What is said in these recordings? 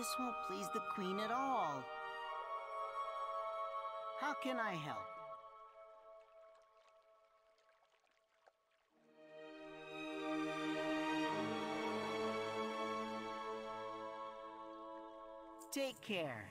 This won't please the Queen at all. How can I help? Take care.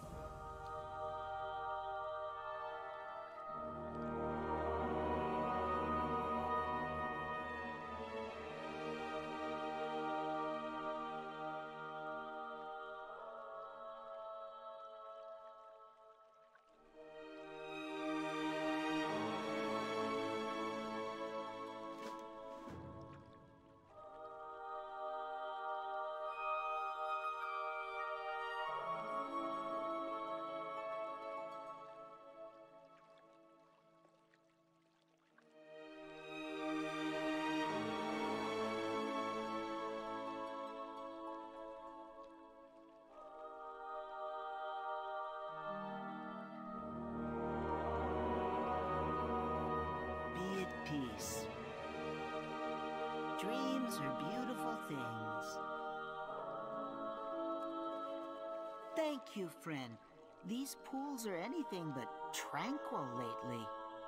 Be at peace. Dreams are beautiful things. Thank you, friend. These pools are anything but tranquil lately.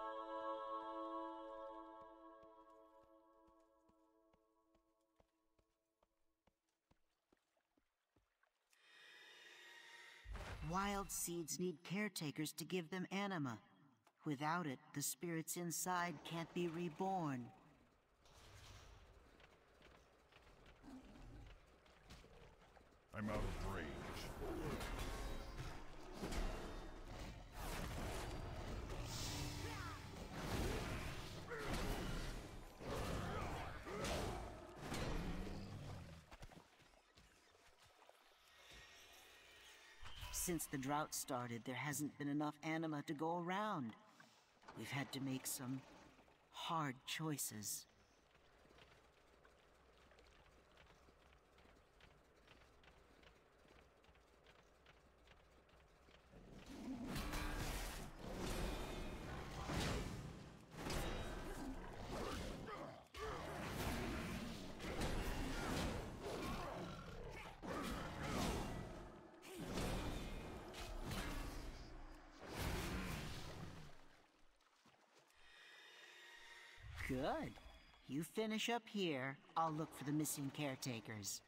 Wild seeds need caretakers to give them anima. Without it, the spirits inside can't be reborn. I'm out of range. Since the drought started, there hasn't been enough anima to go around. We've had to make some hard choices. Good. You finish up here. I'll look for the missing caretakers.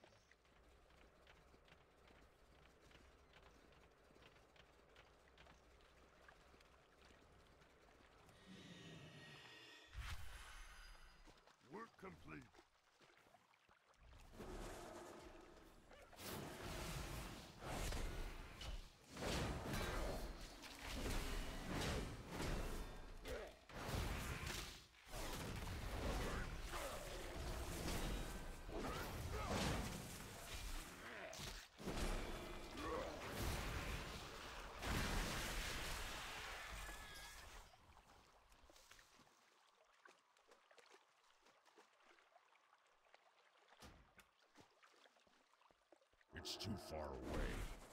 Work complete. It's too far away.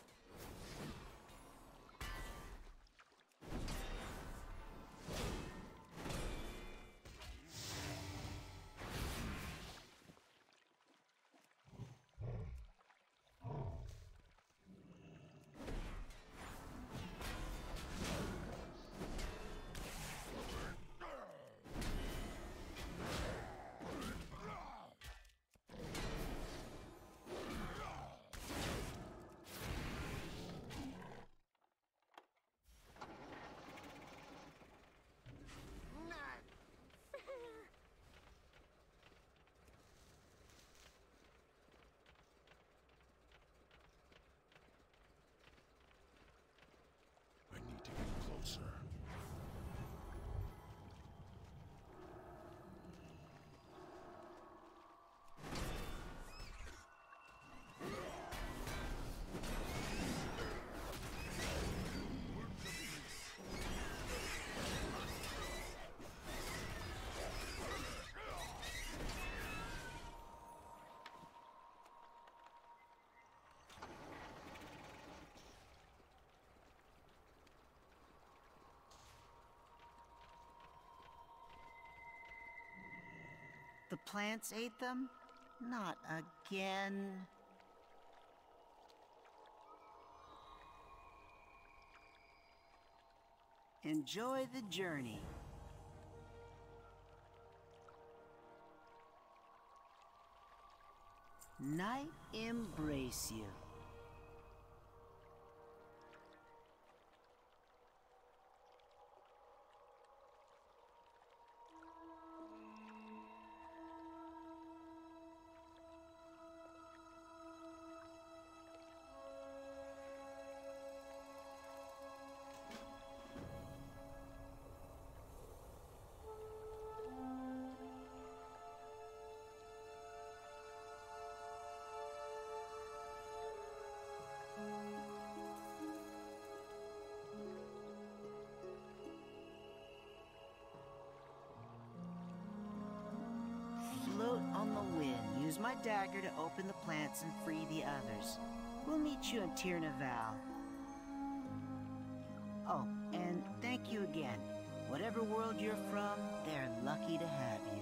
I need to get closer. The plants ate them? Not again. Enjoy the journey. Night embrace you. Float on the wind. Use my dagger to open the plants and free the others. We'll meet you in Tirnaval. Oh, and thank you again. Whatever world you're from, they're lucky to have you.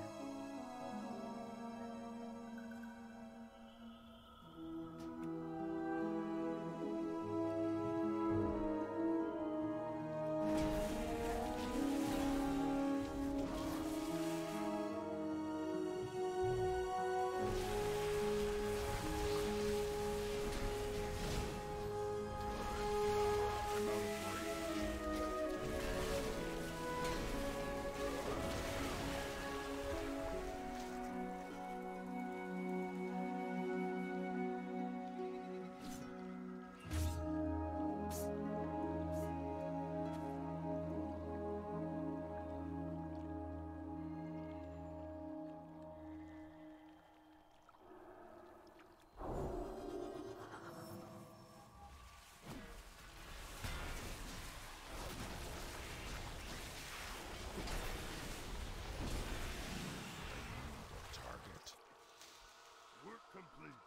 Complete.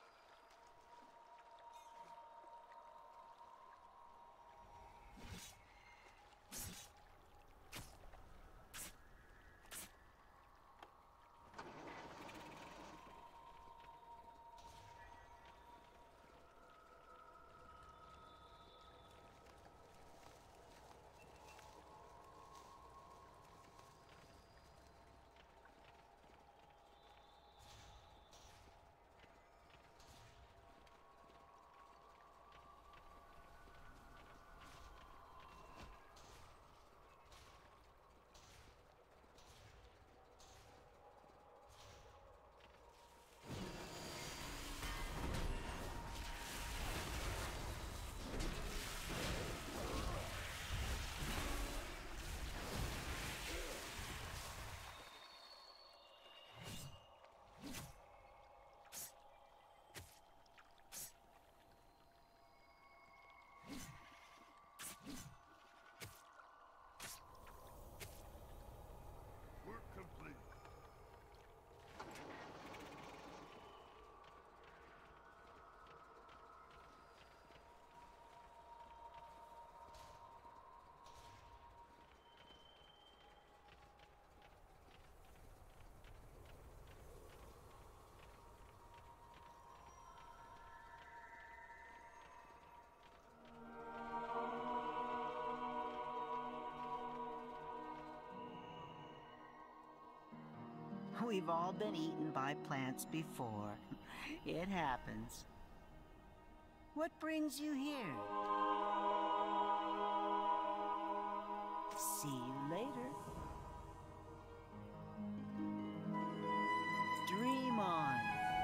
We've all been eaten by plants before. It happens. What brings you here? See you later. Dream on.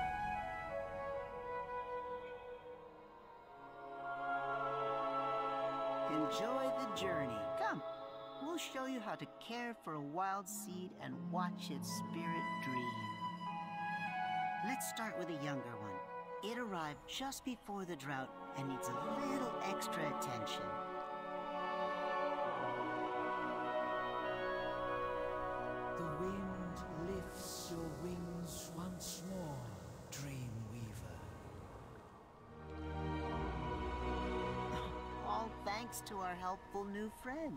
Enjoy the journey. Come. We'll show you how to care for a wild seed and watch its spirit dream. Let's start with a younger one. It arrived just before the drought and needs a little extra attention. The wind lifts your wings once more, Dreamweaver. All thanks to our helpful new friend.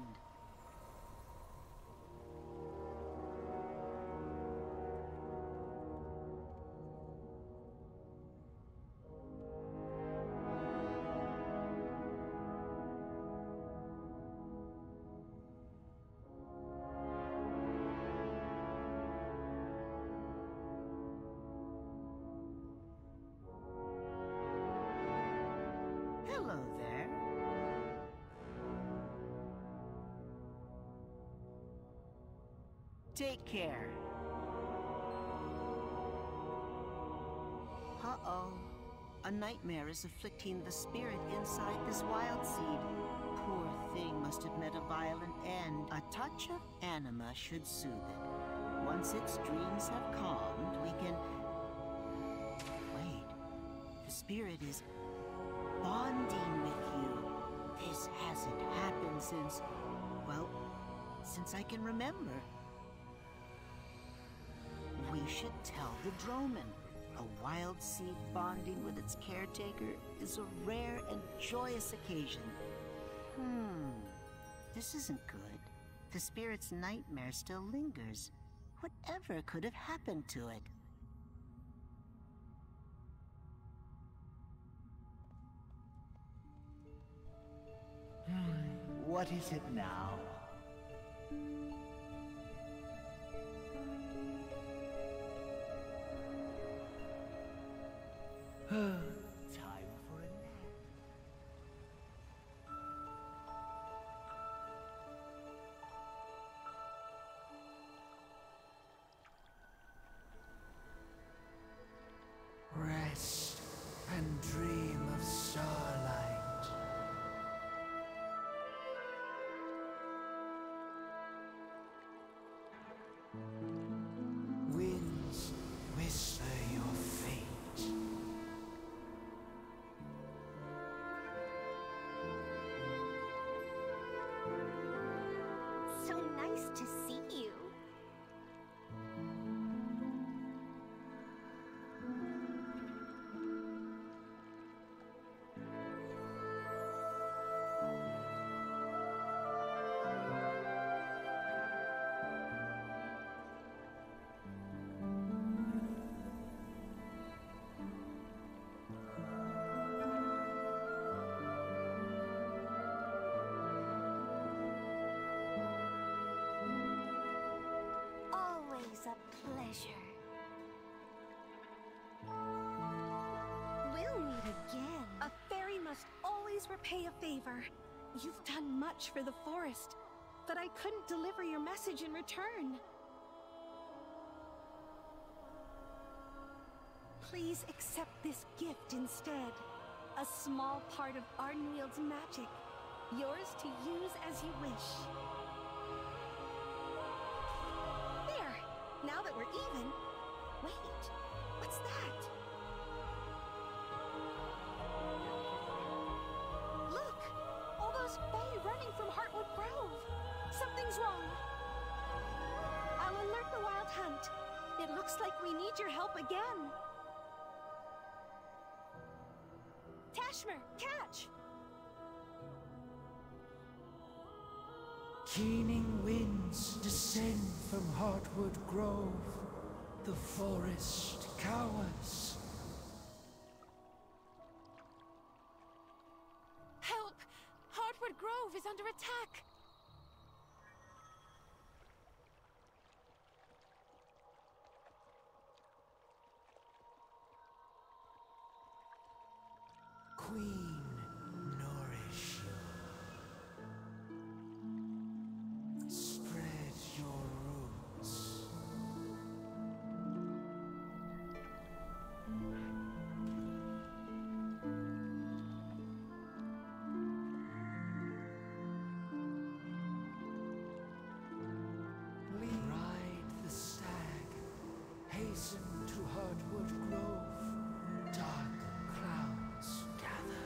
Hello there. Take care. Uh-oh. A nightmare is afflicting the spirit inside this wild seed. Poor thing must have met a violent end. A touch of anima should soothe it. Once its dreams have calmed, we can... Wait. The spirit is bonding with you. This hasn't happened since... well, since I can remember. We should tell the Droman. A wild seed bonding with its caretaker is a rare and joyous occasion. This isn't good. The spirit's nightmare still lingers. Whatever could have happened to it? What is it now? Time for a nap. Rest and dream of starlight. Winds whisper your fate. So nice to see you. Always a pleasure. We'll meet again. A fairy must always repay a favor. You've done much for the forest, but I couldn't deliver your message in return. Please accept this gift instead. A small part of Ardenweald's magic. Yours to use as you wish. There! Now that we're even... Wait, what's that? Look! All those Fae running from Heartwood Grove! Something's wrong! I'll alert the Wild Hunt. It looks like we need your help again. Tashmer, catch! Keening winds descend from Heartwood Grove. The forest cowers. Help! Heartwood Grove is under attack! Queen, nourish you. Spread your roots. Ride the stag. Hasten to Heartwood Grove. Dark clouds gather.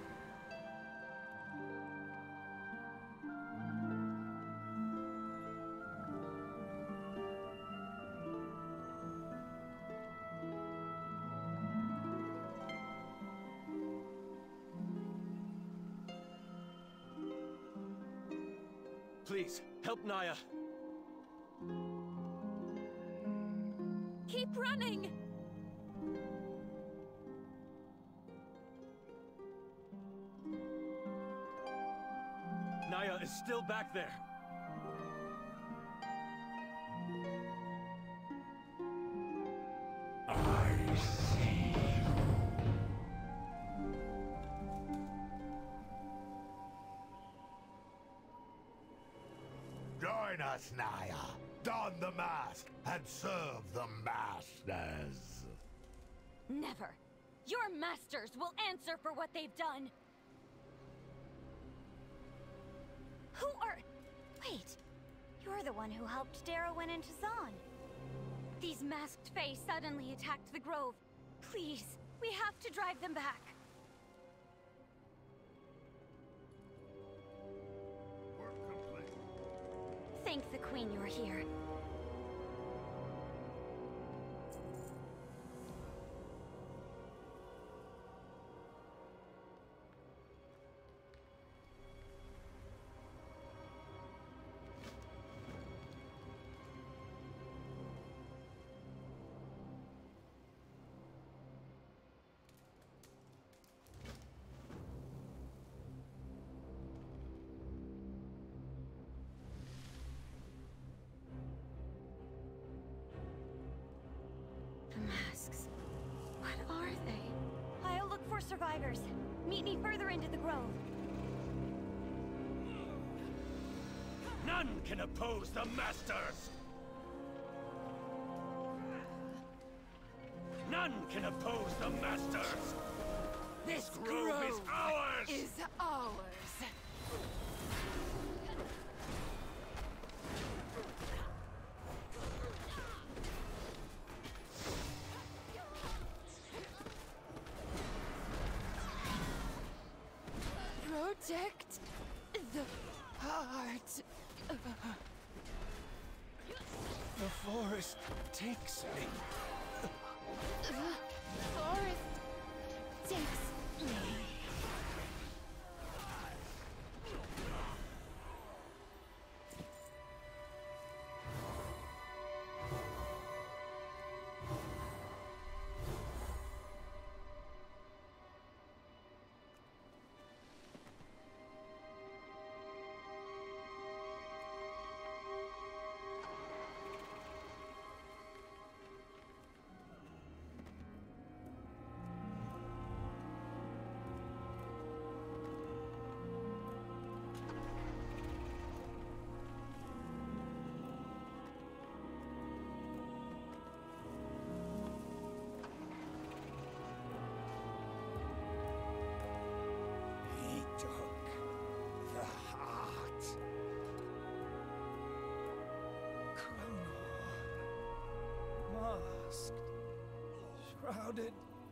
Please, help Naya. Keep running! Naya is still back there. I see. us, Naya. Don the mask and serve the masters. Never. Your masters will answer for what they've done. Who are... Wait. You're the one who helped Darrow into Zahn. These masked Fae suddenly attacked the Grove. Please, we have to drive them back. Work complete. Thank the Queen you're here. Masks. What are they? I'll look for survivors. Meet me further into the grove. None can oppose the Masters! None can oppose the Masters! This grove is ours! Is ours. Protect the heart. The forest takes me. The forest takes me. He took the heart. Kronor, masked, shrouded.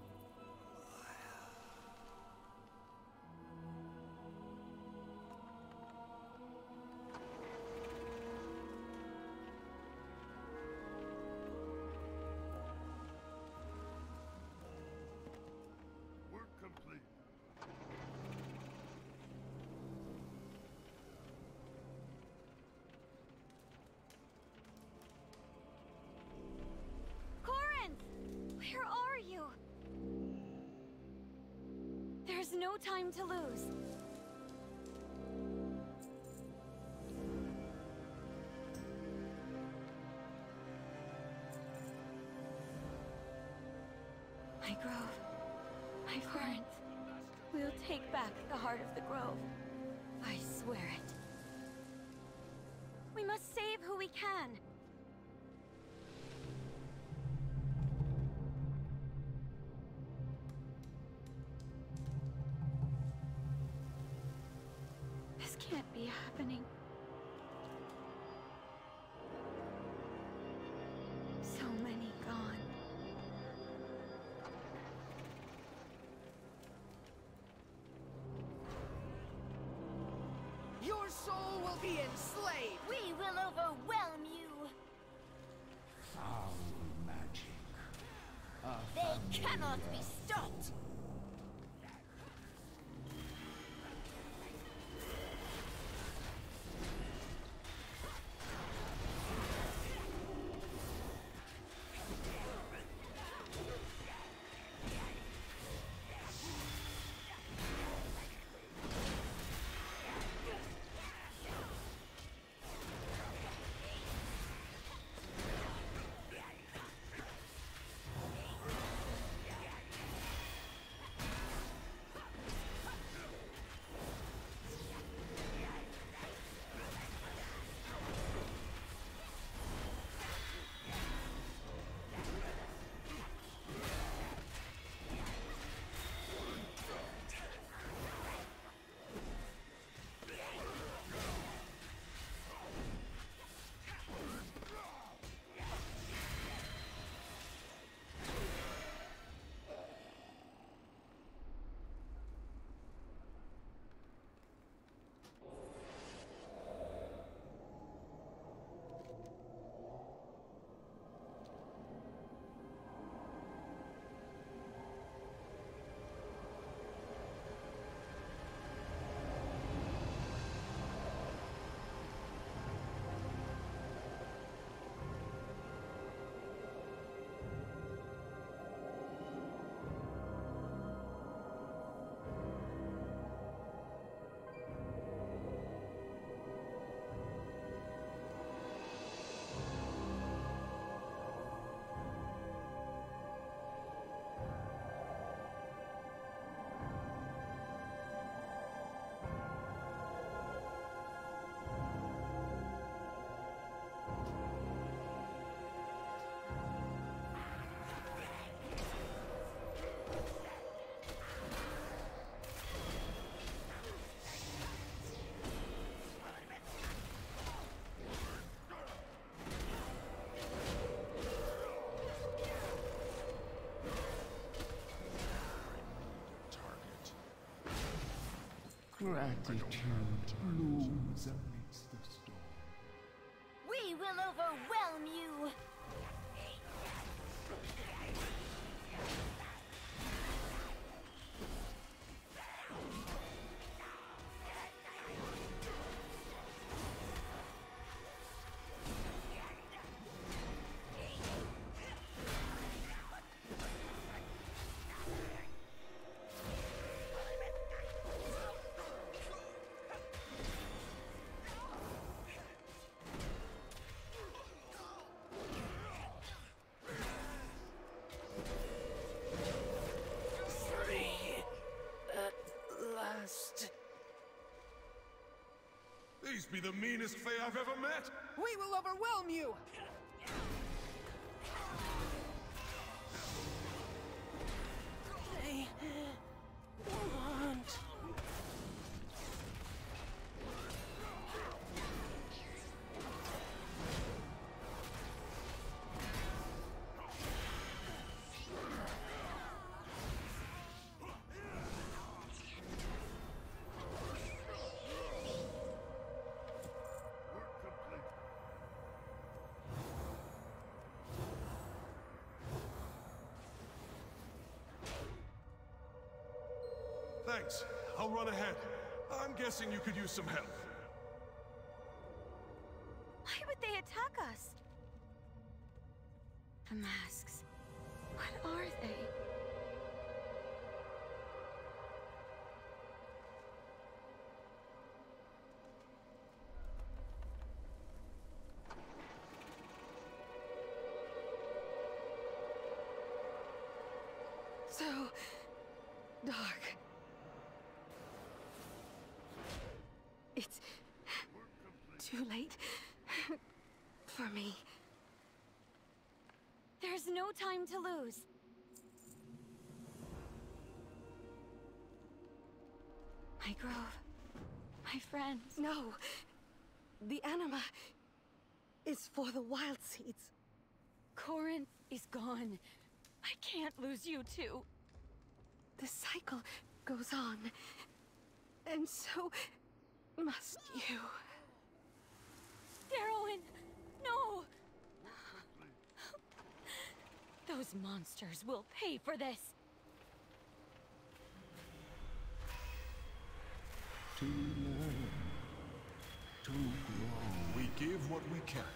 Work complete. Corinth! Where are you? There's no time to lose. My grove. My Corinth. We'll take back the heart of the grove. I swear it. We must save who we can. This can't be happening. So many gone. Your soul will be enslaved. We will overwhelm you. Foul magic. They cannot be stopped. Gratitude blooms amidst the storm. We will overwhelm you! These be the meanest Fae I've ever met! We will overwhelm you! They want... Thanks. I'll run ahead. I'm guessing you could use some help. Why would they attack us? The masks. What are they? So dark. It's too late for me. There's no time to lose. My grove. My friends. No. The anima is for the wild seeds. Corinth is gone. I can't lose you two. The cycle goes on. And so must you. Darwin! No! Those monsters will pay for this! To learn, to grow. We give what we can.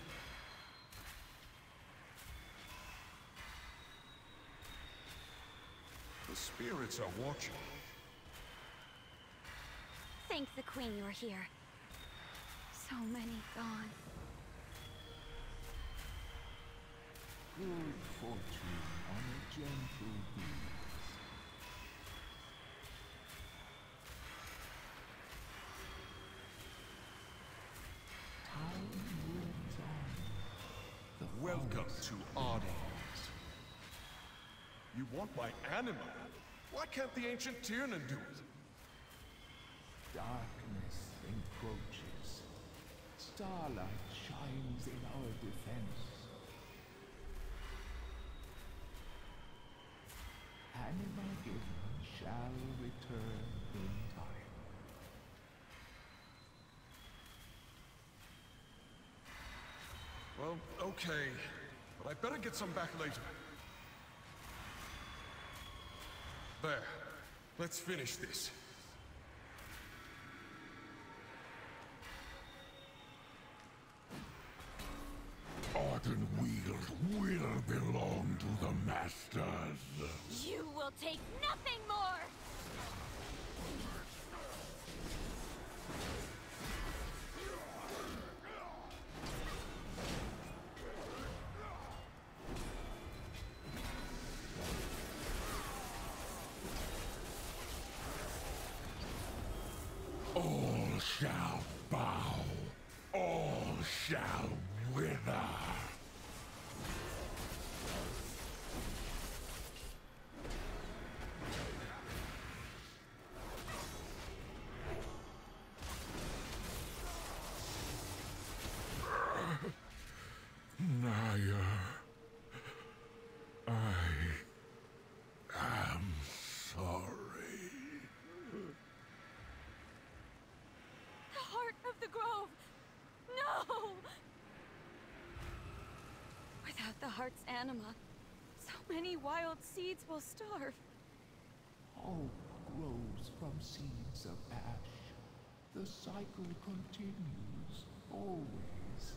The spirits are watching. Thank the Queen you're here. So many gone. Good fortune on a gentle breeze. Time moves on. The Welcome to Ardennes. You want my anima? Why can't the ancient Tiernan do it? darkness encroaches. Starlight shines in our defense. Anima given shall return in time. Well, okay. But I better get some back later. There. Let's finish this. Ardenweald will belong to the Masters. You will take nothing more! All shall bow. All shall wither. Naya, I am sorry. No! Without the heart's anima, so many wild seeds will starve. Hope grows from seeds of ash. The cycle continues, always.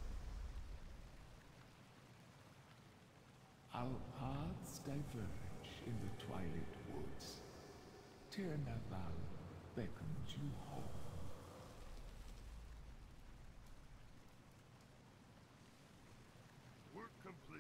Our paths diverge in the Twilight Woods. Tirnaval beckons you home. Work complete.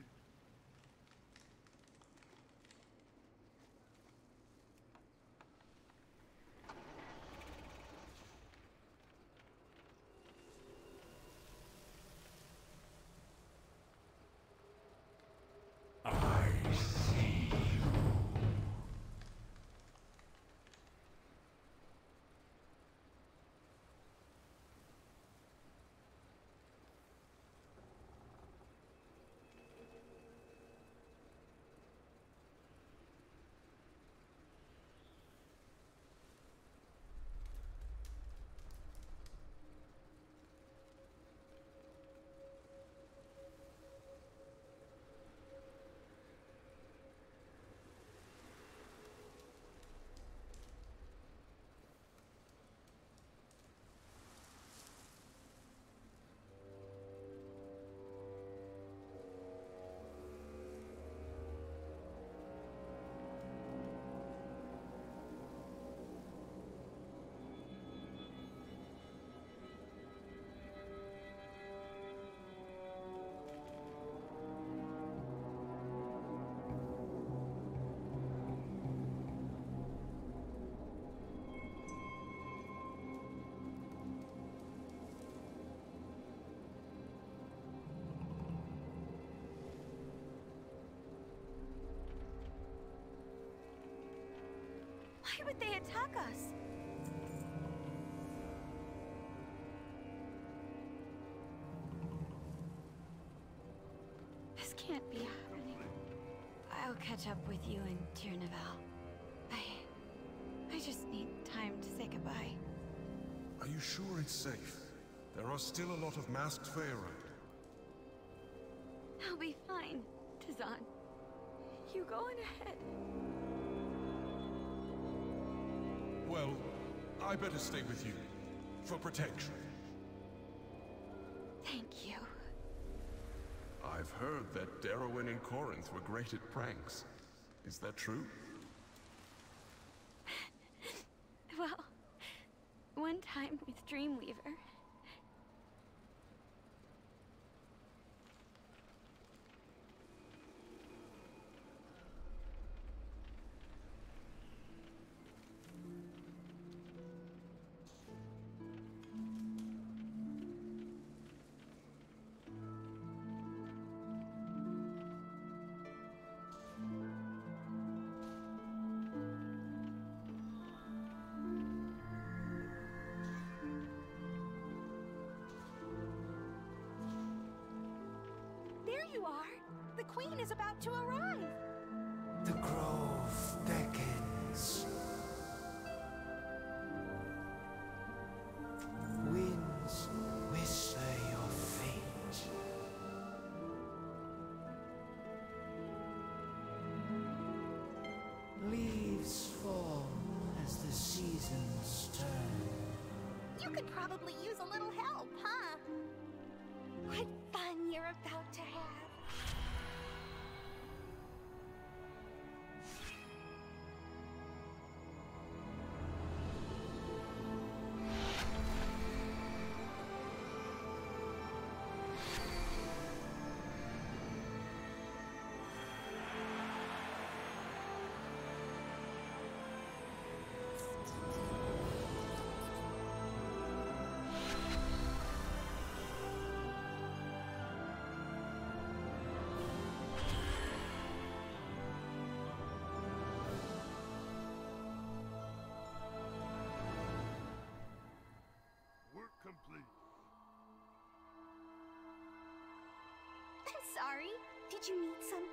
Why would they attack us? This can't be happening. I'll catch up with you in Tirnaval. I just need time to say goodbye. Are you sure it's safe? There are still a lot of masked Fae around. I'll be fine, Tizan. You go on ahead. Well, I better stay with you. For protection. Thank you. I've heard that Darrowen and Corinth were great at pranks. Is that true? Well, one time with Dreamweaver. The Queen is about to arrive. The grove beckons. Winds whisper your fate. Leaves fall as the seasons turn. You could probably use a little help, huh? What fun you're about to have. Complete. I'm sorry. Did you need something?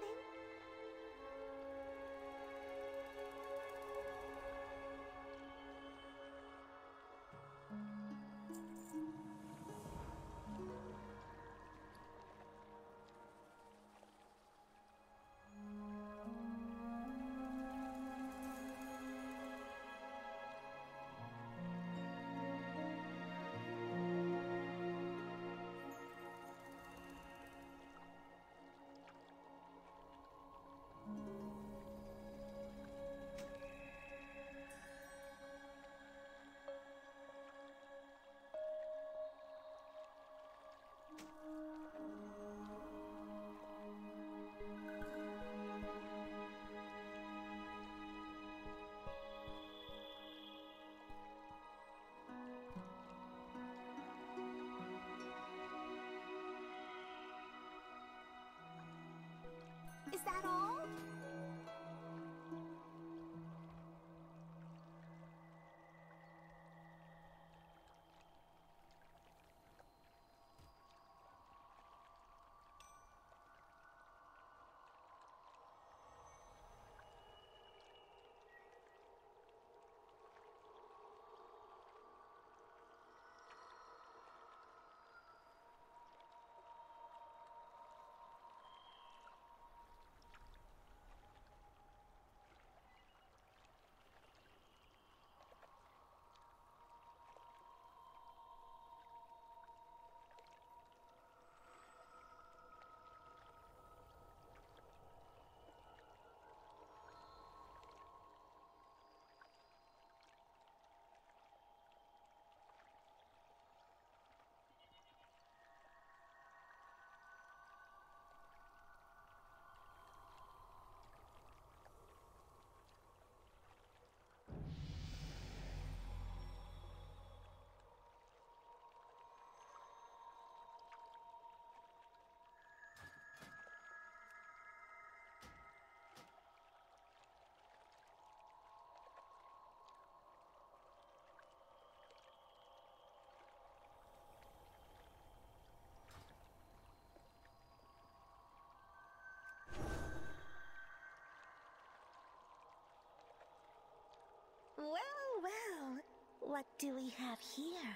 Well, well, what do we have here?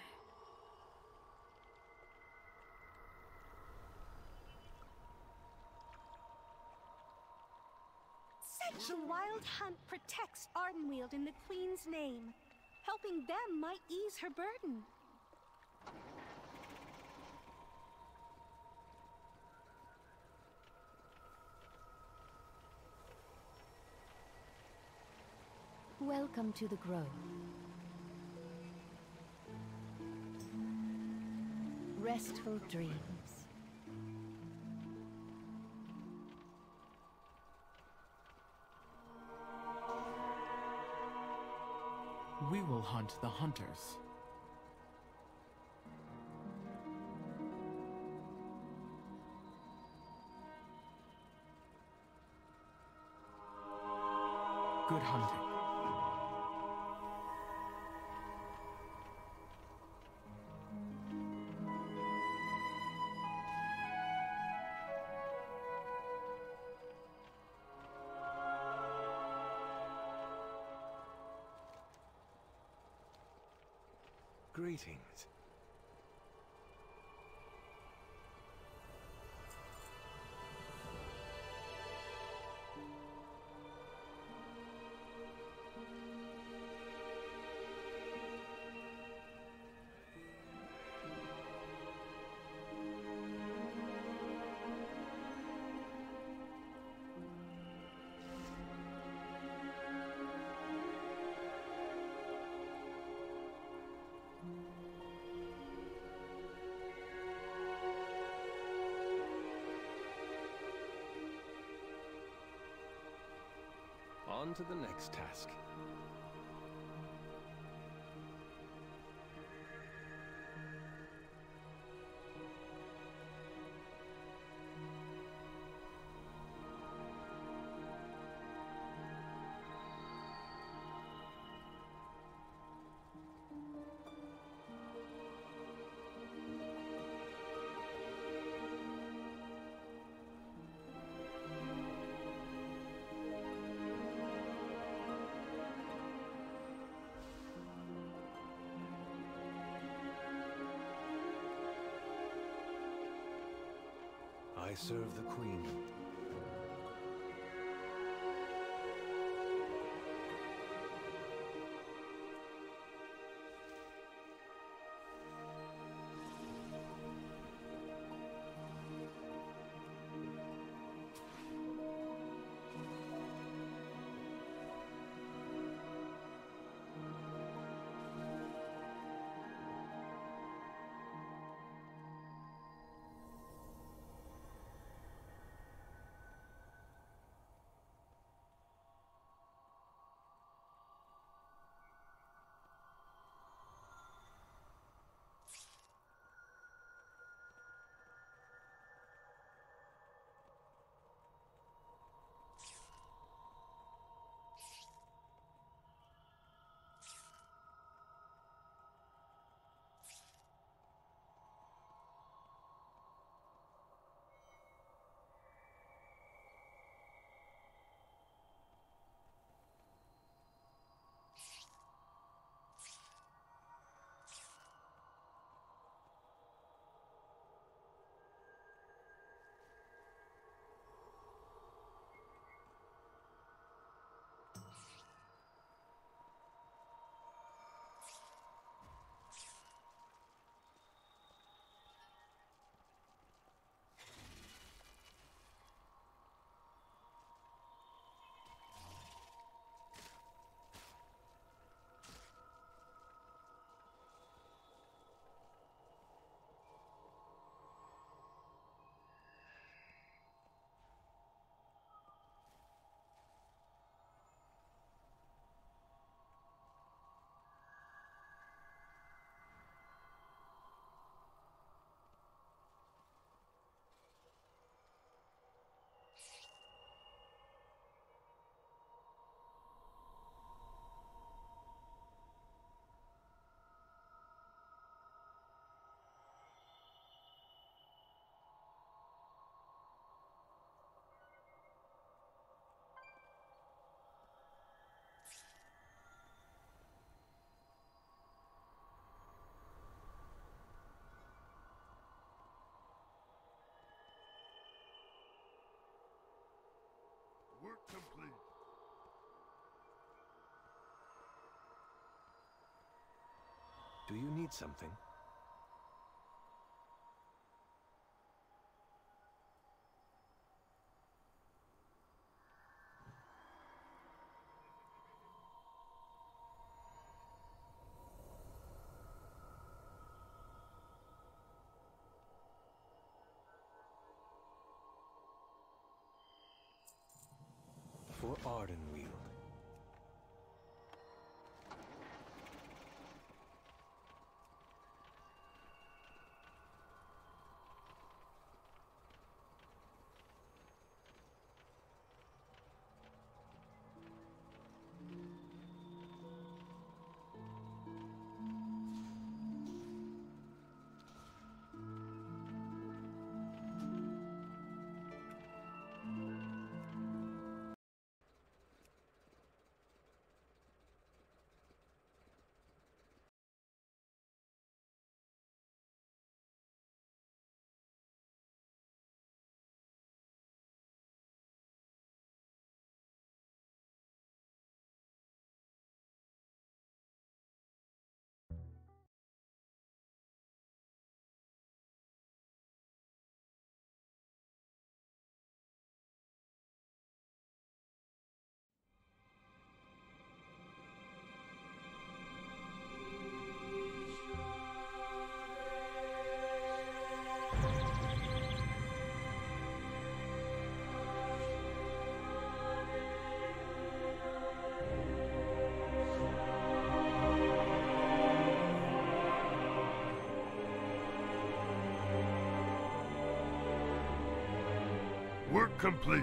The Wild Hunt protects Ardenweald in the Queen's name. Helping them might ease her burden. Welcome to the Grove. Restful dreams. We will hunt the hunters. Good hunting. Greetings. On to the next task. I serve the Queen. Work complete. Do you need something? For Ardenweald. Work complete.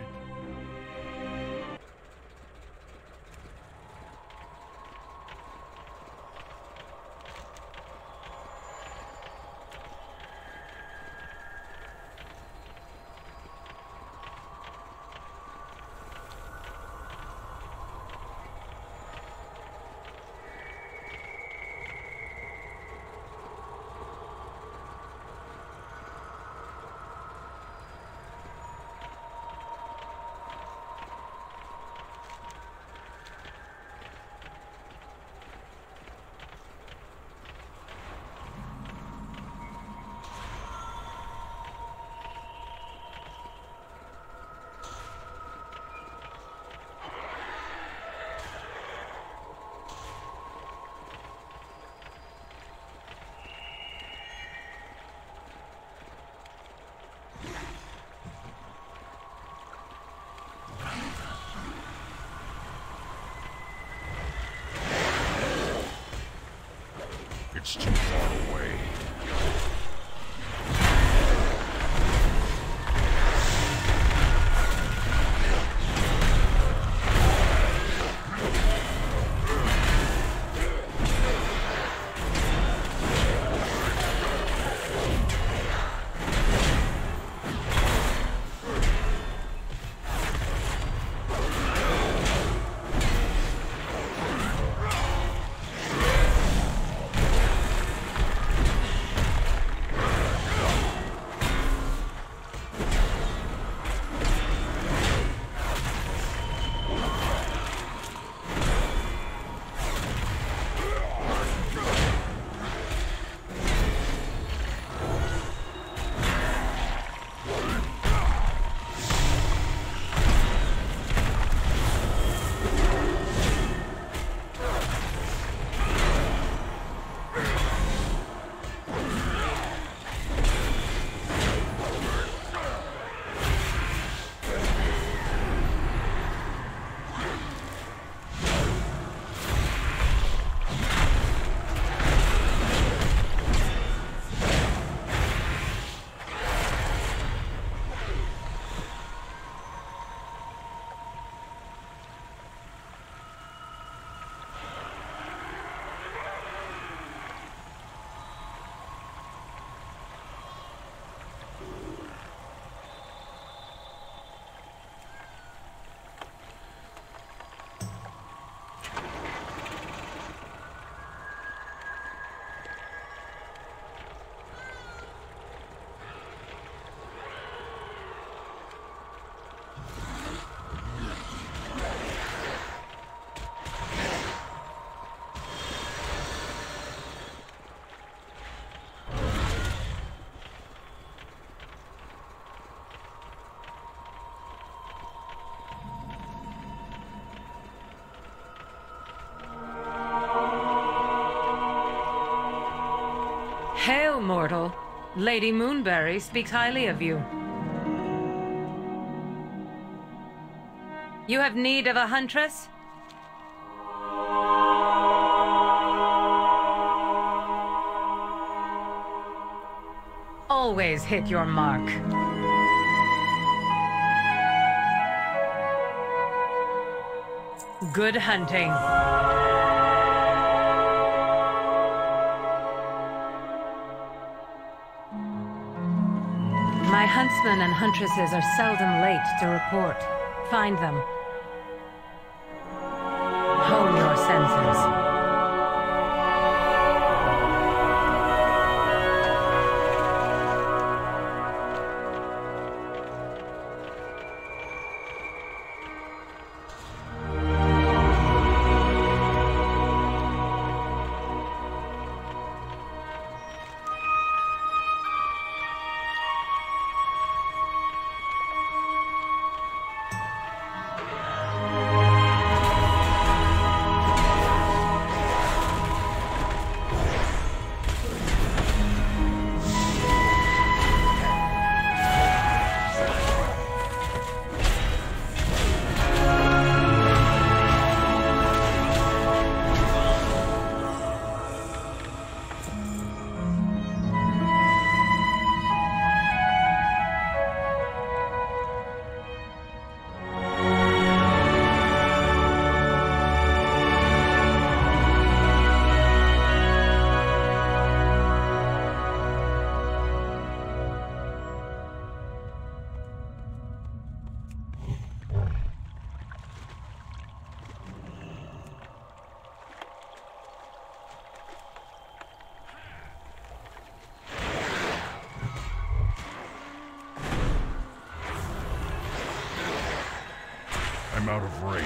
It's too far away. mortal. Lady Moonberry speaks highly of you. You have need of a huntress? Always hit your mark. Good hunting. My huntsmen and huntresses are seldom late to report. Find them. Hone your senses. I'm out of range.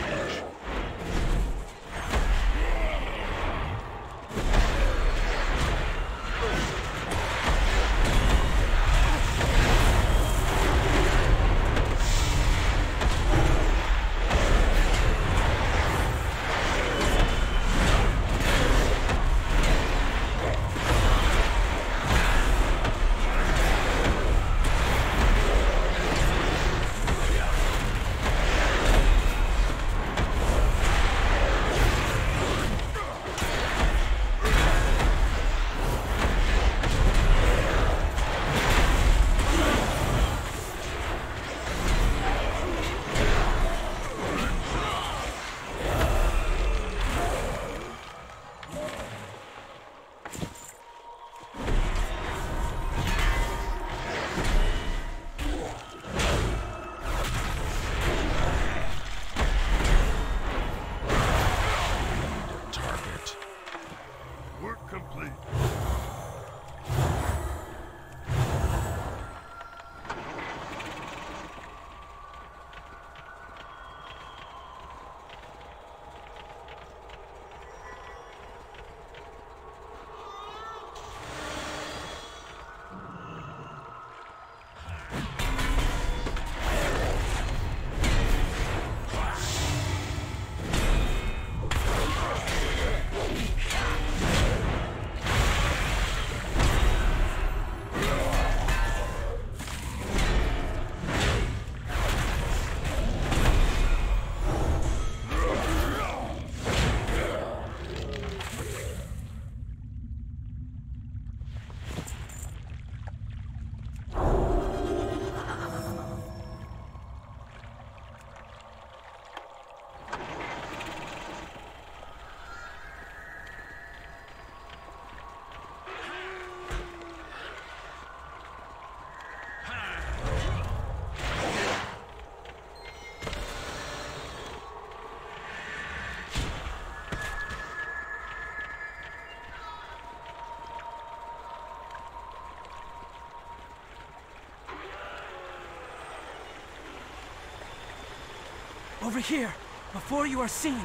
Over here, before you are seen.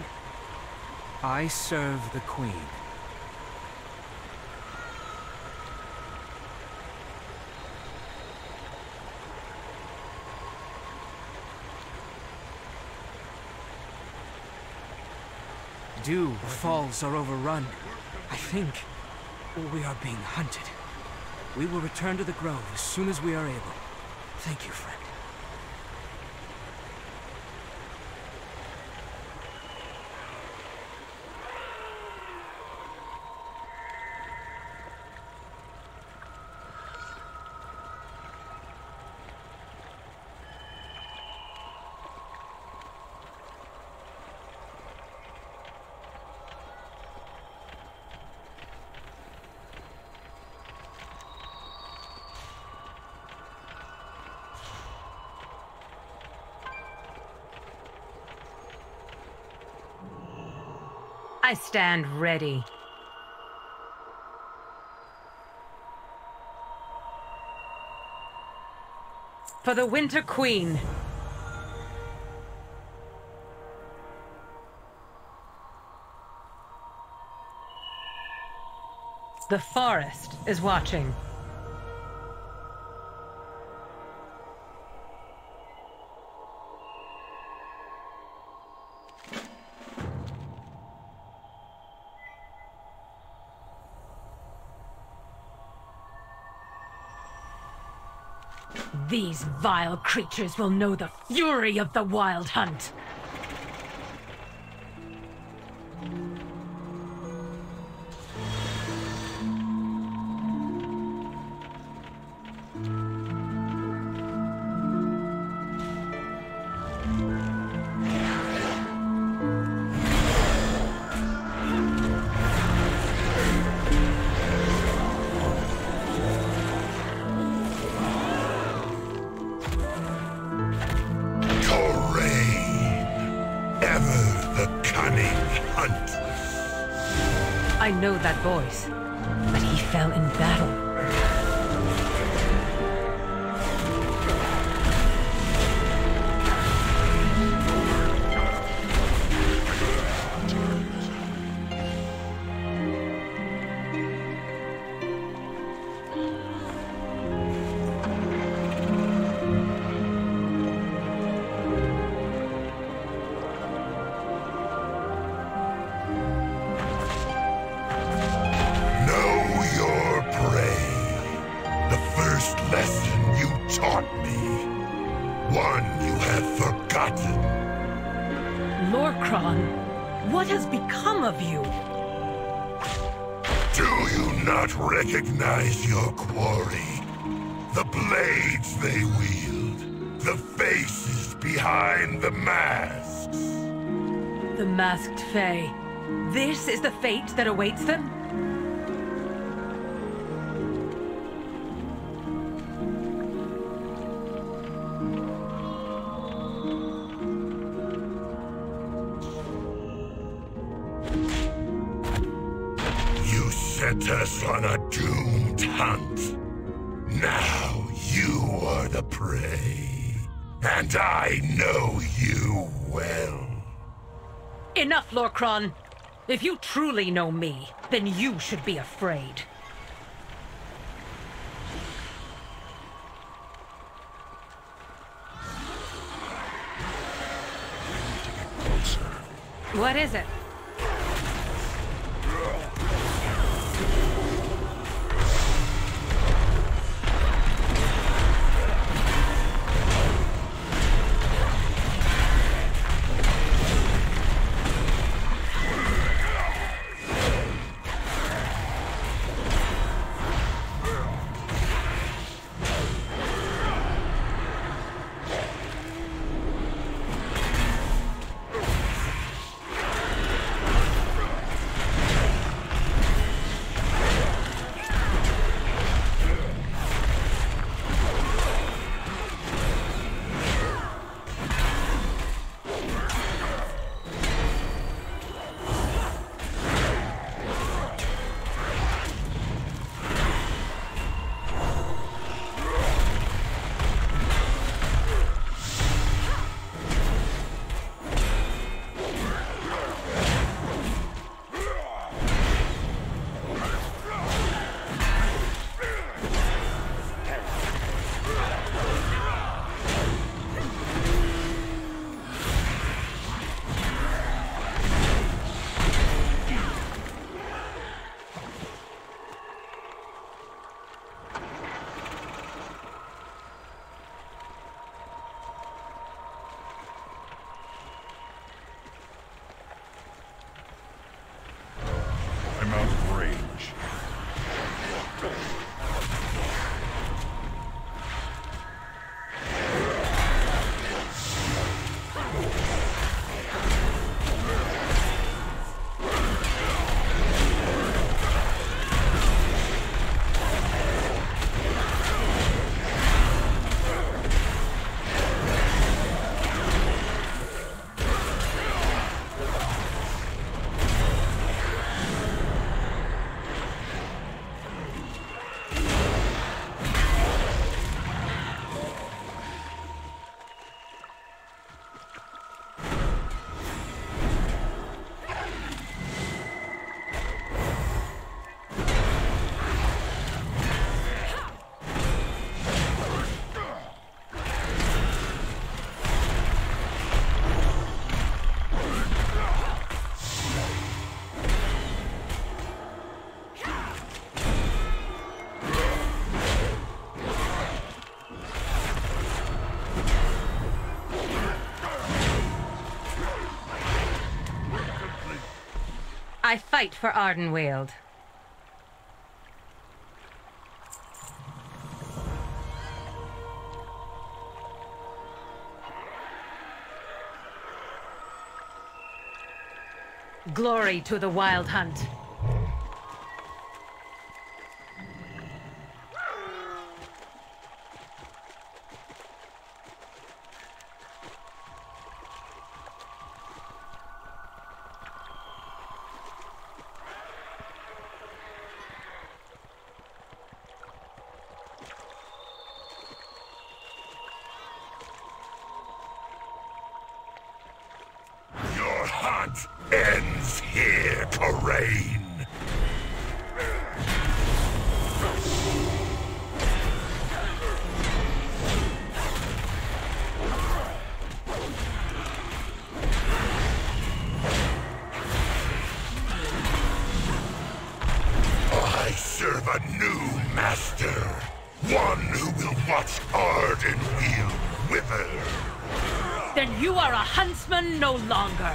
I serve the Queen. Falls are overrun. I think we are being hunted. We will return to the Grove as soon as we are able. Thank you, friend. I stand ready. For the Winter Queen. The forest is watching. These vile creatures will know the fury of the Wild Hunt. I know that voice, but he fell in battle. What has become of you? Do you not recognize your quarry? The blades they wield, the faces behind the masks. The masked Fae. This is the fate that awaits them? Set us on a doomed hunt. Now you are the prey, and I know you well. Enough, Lorcron. If you truly know me, then you should be afraid. What is it? I fight for Ardenweald. Glory to the Wild Hunt. Your hunt ends here, Karain. I serve a new master. One who will watch Ardenweald wither. Then you are a huntsman no longer.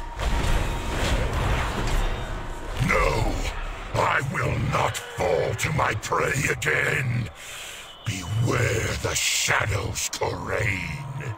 No, I will not fall to my prey again. Beware the shadows, Karain.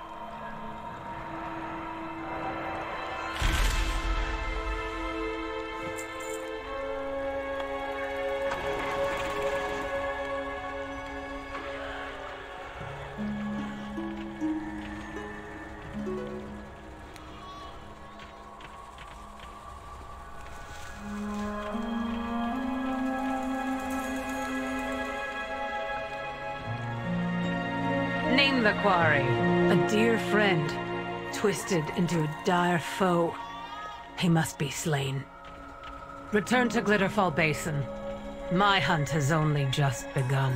Name the quarry. A dear friend, twisted into a dire foe. He must be slain. Return to Glitterfall Basin. My hunt has only just begun.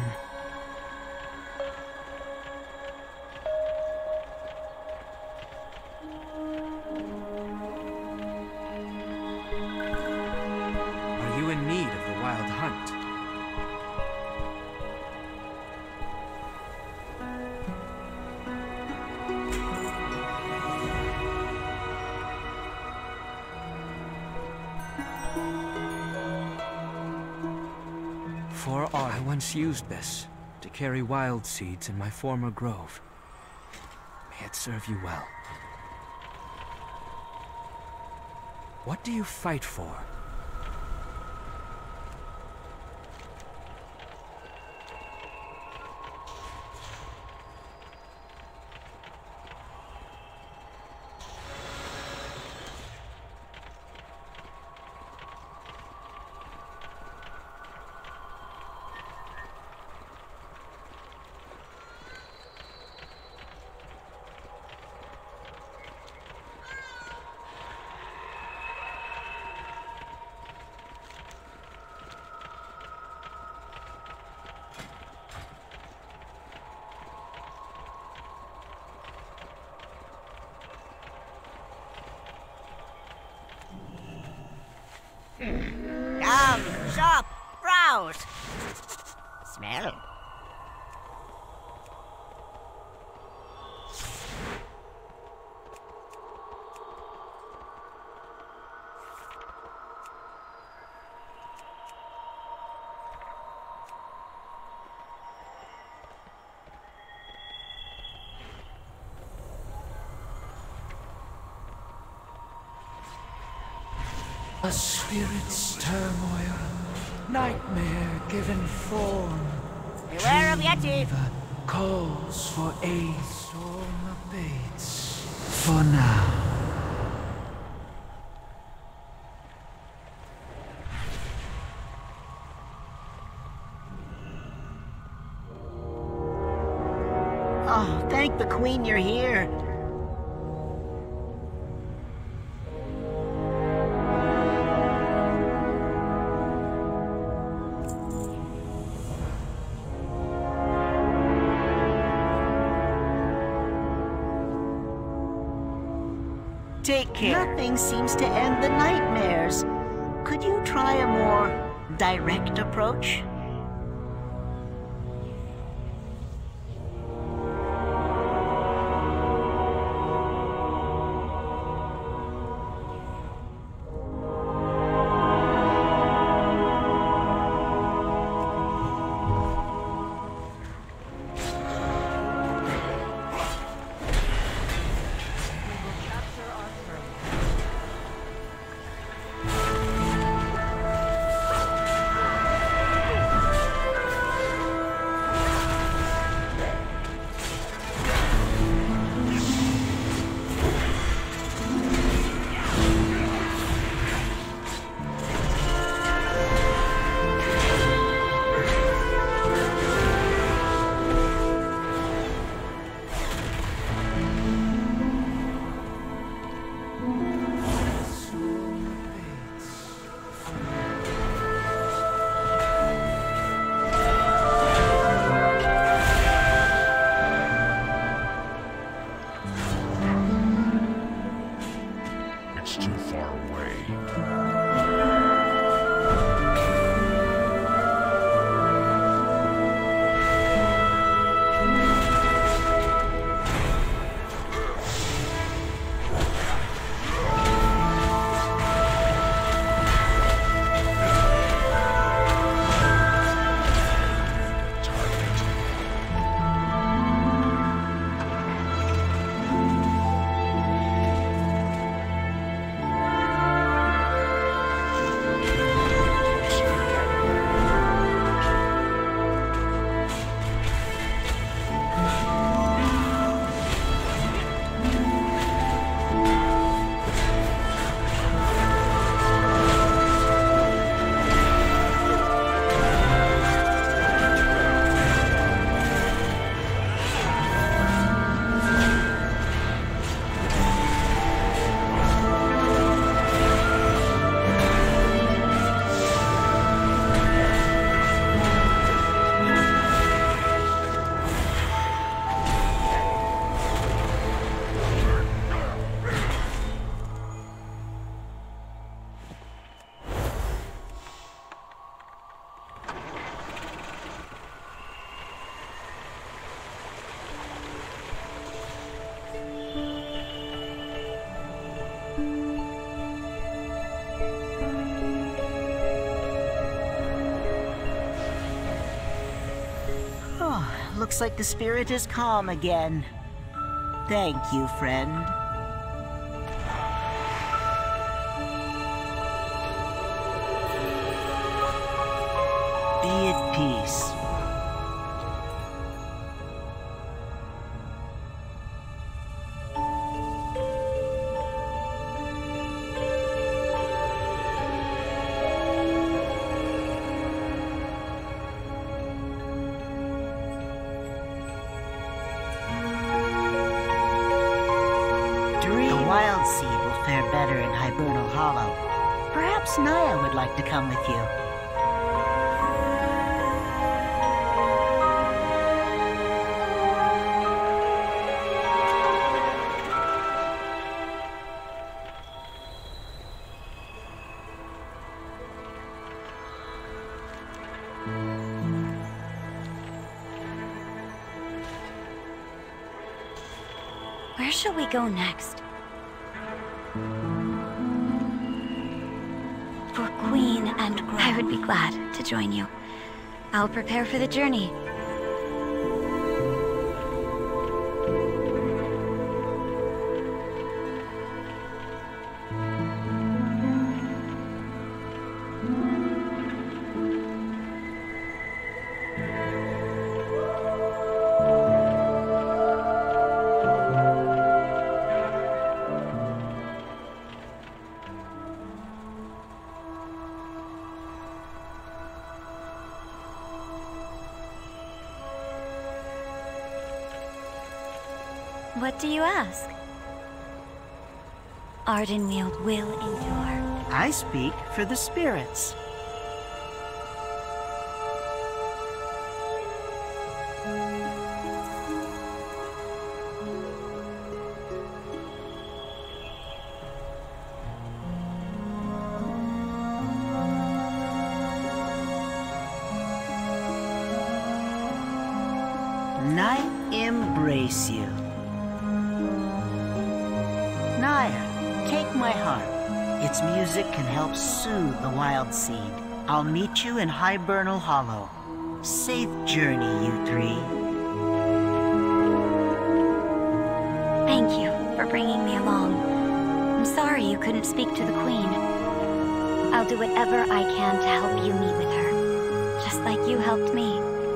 Are you in need of the Wild Hunt? I once used this to carry wild seeds in my former grove. May it serve you well. What do you fight for? Come, shop, browse, smell. A spirit's turmoil, nightmare given form. Beware of Yeti! Dreamweaver calls for aid. Storm abates for now. Oh, thank the Queen you're here. Take care. Nothing seems to end the nightmares. Could you try a more direct approach? is too far away. Looks like the spirit is calm again. Thank you, friend. Be at peace. Wild Seed will fare better in Hibernal Hollow. Perhaps Naya would like to come with you. Where shall we go next? For Queen and Grove. I would be glad to join you. I'll prepare for the journey. What do you ask? Ardenweald will endure. I speak for the spirits. Night embrace you. Naya, take my harp. Its music can help soothe the Wild Seed. I'll meet you in Hibernal Hollow. Safe journey, you three. Thank you for bringing me along. I'm sorry you couldn't speak to the Queen. I'll do whatever I can to help you meet with her, just like you helped me.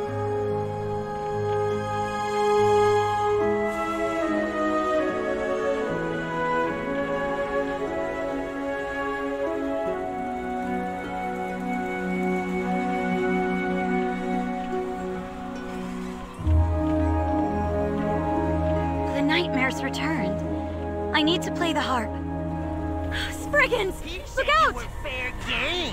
Nightmares returned. I need to play the harp. Spriggans! Look out! Fair game!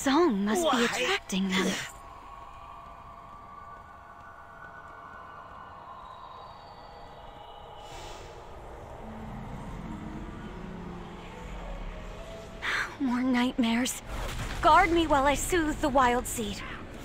song must be attracting them. More nightmares. Guard me while I soothe the wild seed.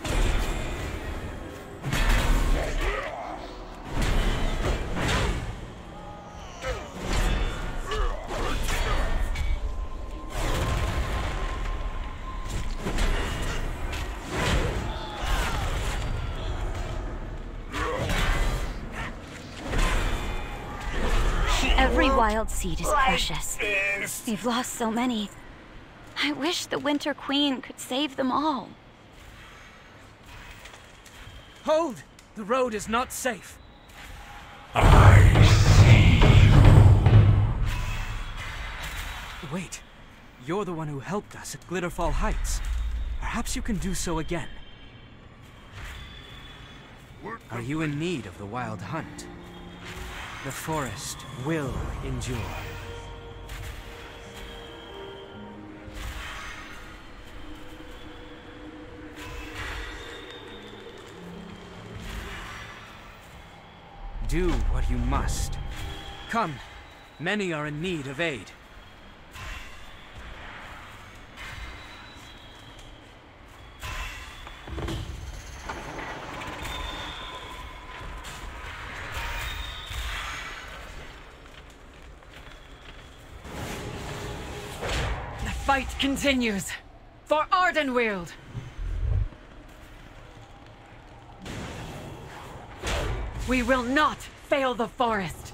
Every wild seed is precious. We've lost so many. I wish the Winter Queen could save them all. Hold! The road is not safe. I see you. Wait. You're the one who helped us at Glitterfall Heights. Perhaps you can do so again. Are you in need of the Wild Hunt? The forest will endure. Do what you must. Come, many are in need of aid. The fight continues. For Ardenweald! We will not fail the forest!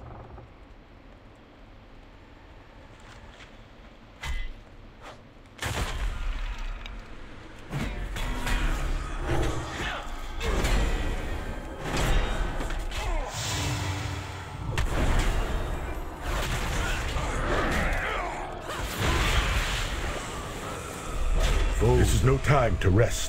This is no time to rest.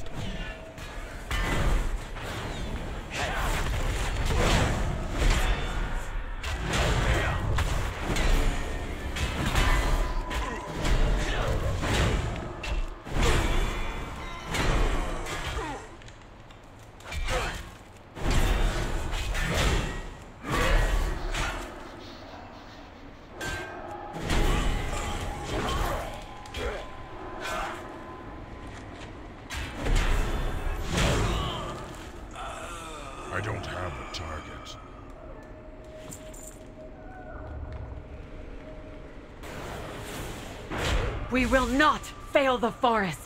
I don't have a target. We will not fail the forest!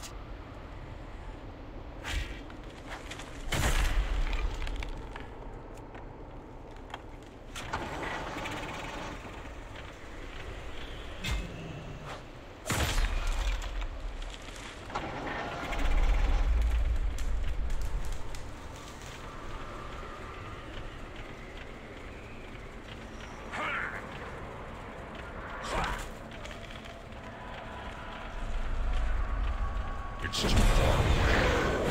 It's too far away.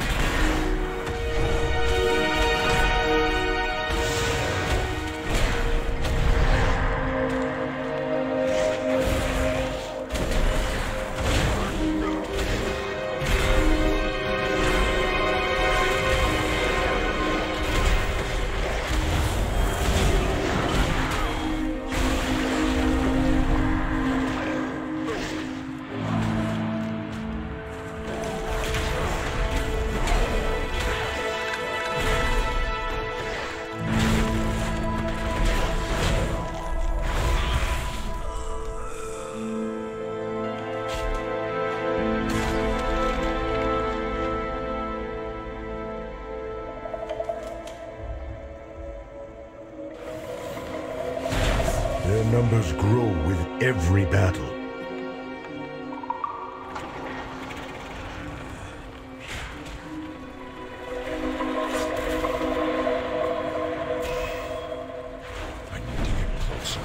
Their numbers grow with every battle. I need to get closer.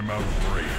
I'm out of range.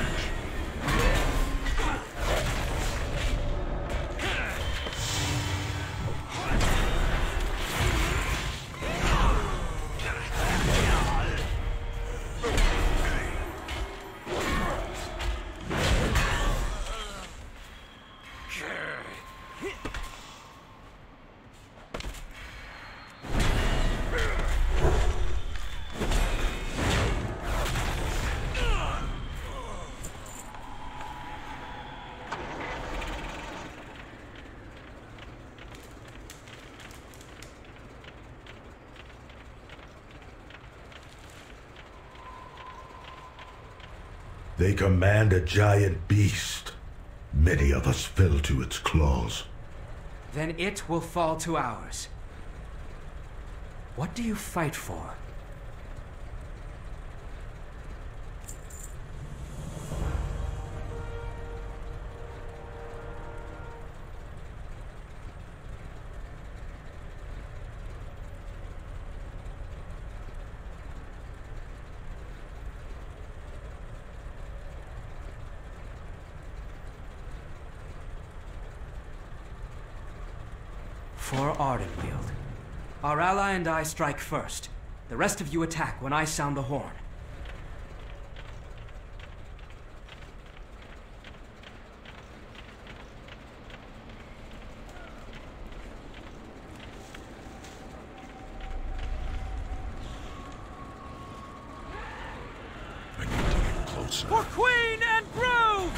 They command a giant beast. Many of us fell to its claws. Then it will fall to ours. What do you fight for? For Ardenweald. Our ally and I strike first. The rest of you attack when I sound the horn. I need to get closer. For Queen and Grove!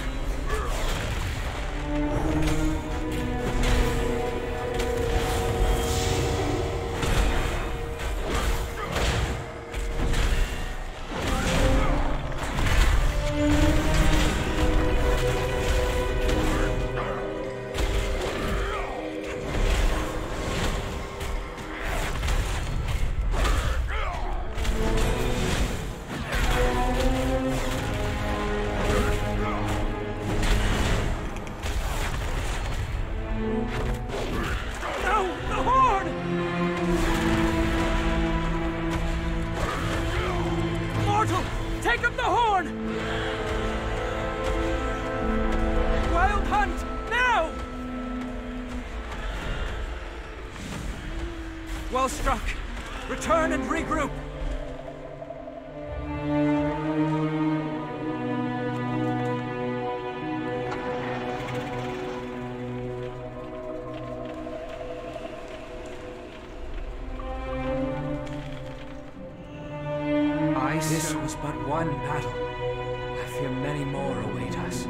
Take up the horn! Wild Hunt, now! Well struck. Return and regroup. This was but one battle. I fear many more await us.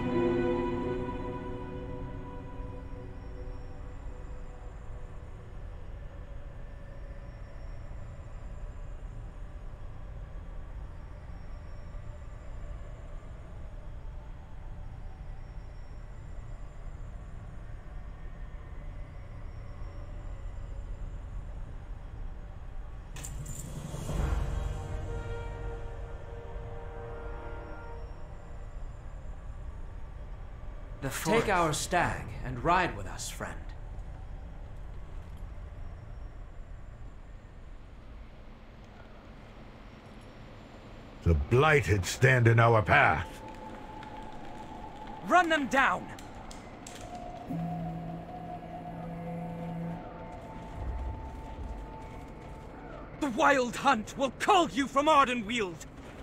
Take our stag and ride with us, friend. The Blighted stand in our path. Run them down! The Wild Hunt will cull you from Ardenweald!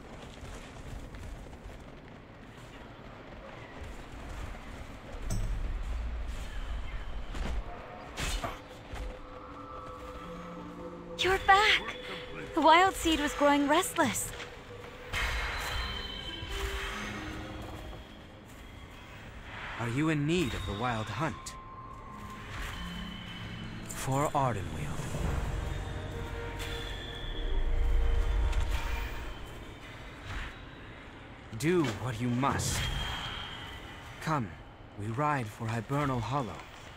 You're back! The Wild Seed was growing restless. Are you in need of the Wild Hunt? For Ardenweald. Do what you must. Come, we ride for Hibernal Hollow.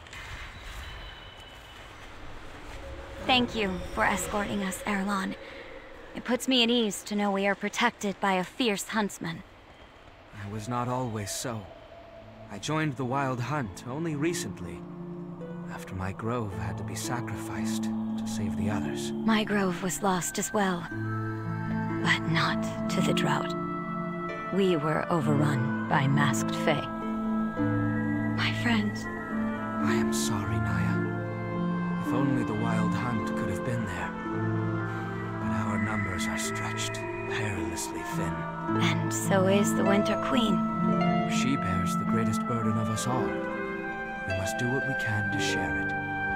Thank you for escorting us, Erlon. It puts me at ease to know we are protected by a fierce huntsman. I was not always so. I joined the Wild Hunt only recently, after my grove had to be sacrificed to save the others. My grove was lost as well, but not to the drought. We were overrun by masked Fae. My friends. I am sorry, Naya. If only the Wild Hunt could have been there. But our numbers are stretched perilously thin. And so is the Winter Queen. She bears the greatest burden of us all. We must do what we can to share it.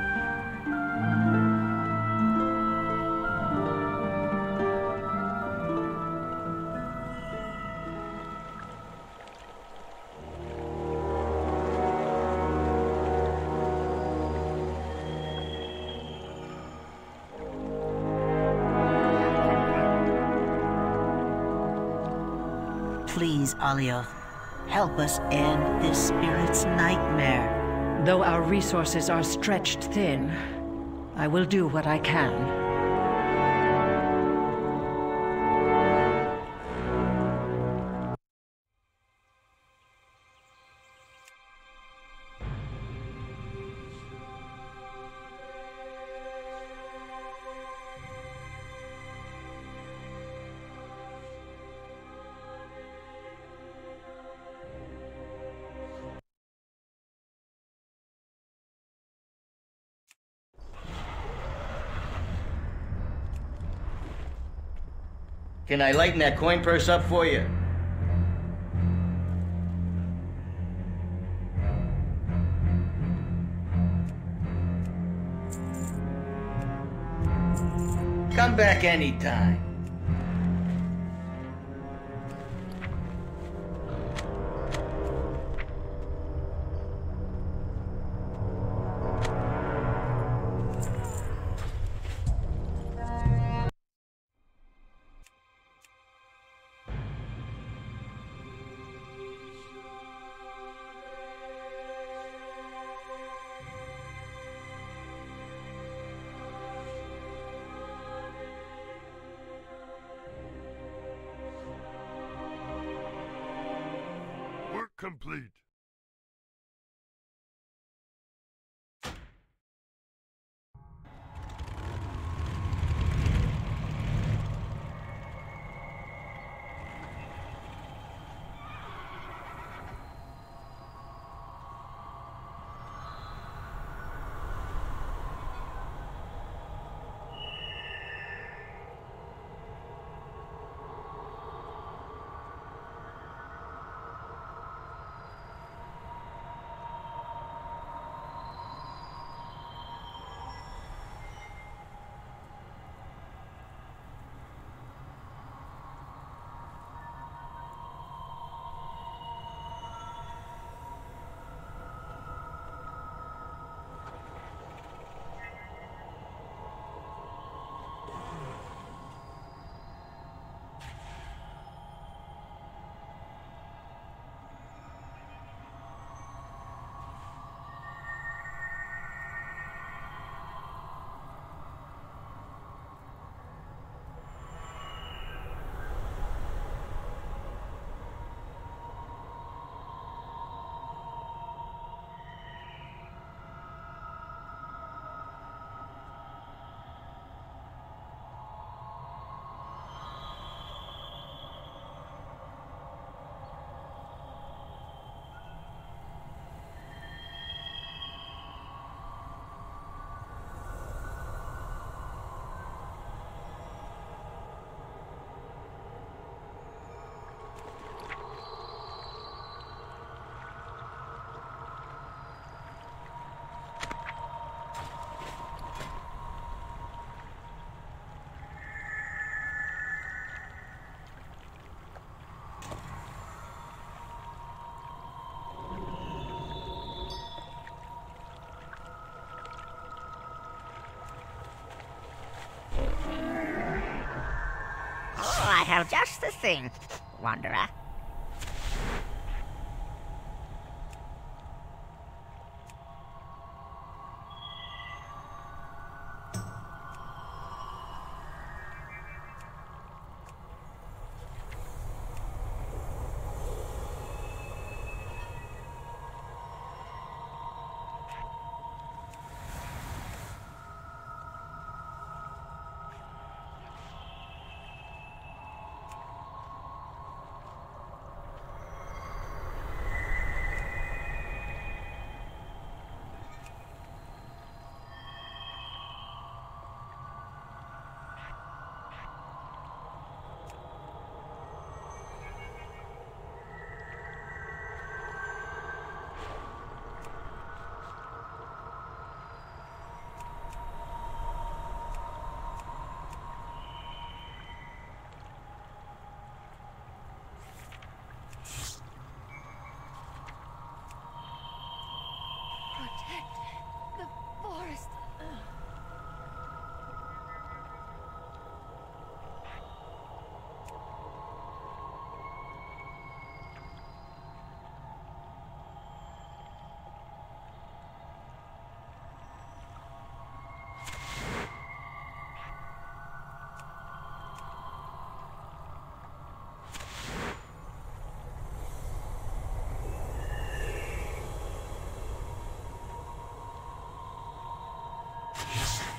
Please, Alioth, help us end this spirit's nightmare. Though our resources are stretched thin, I will do what I can. Can I lighten that coin purse up for you? Come back anytime. Complete. I have just the thing, Wanderer.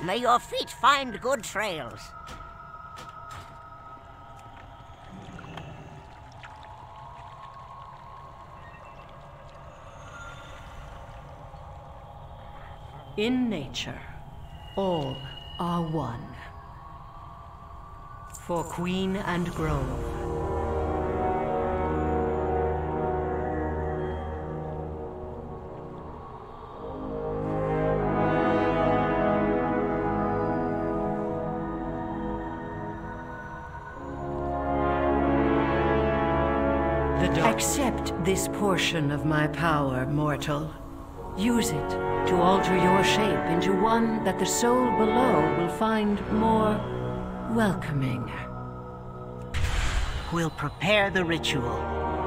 May your feet find good trails. In nature, all are one. For Queen and Grove. Accept this portion of my power, mortal. Use it to alter your shape into one that the soul below will find more welcoming. We'll prepare the ritual.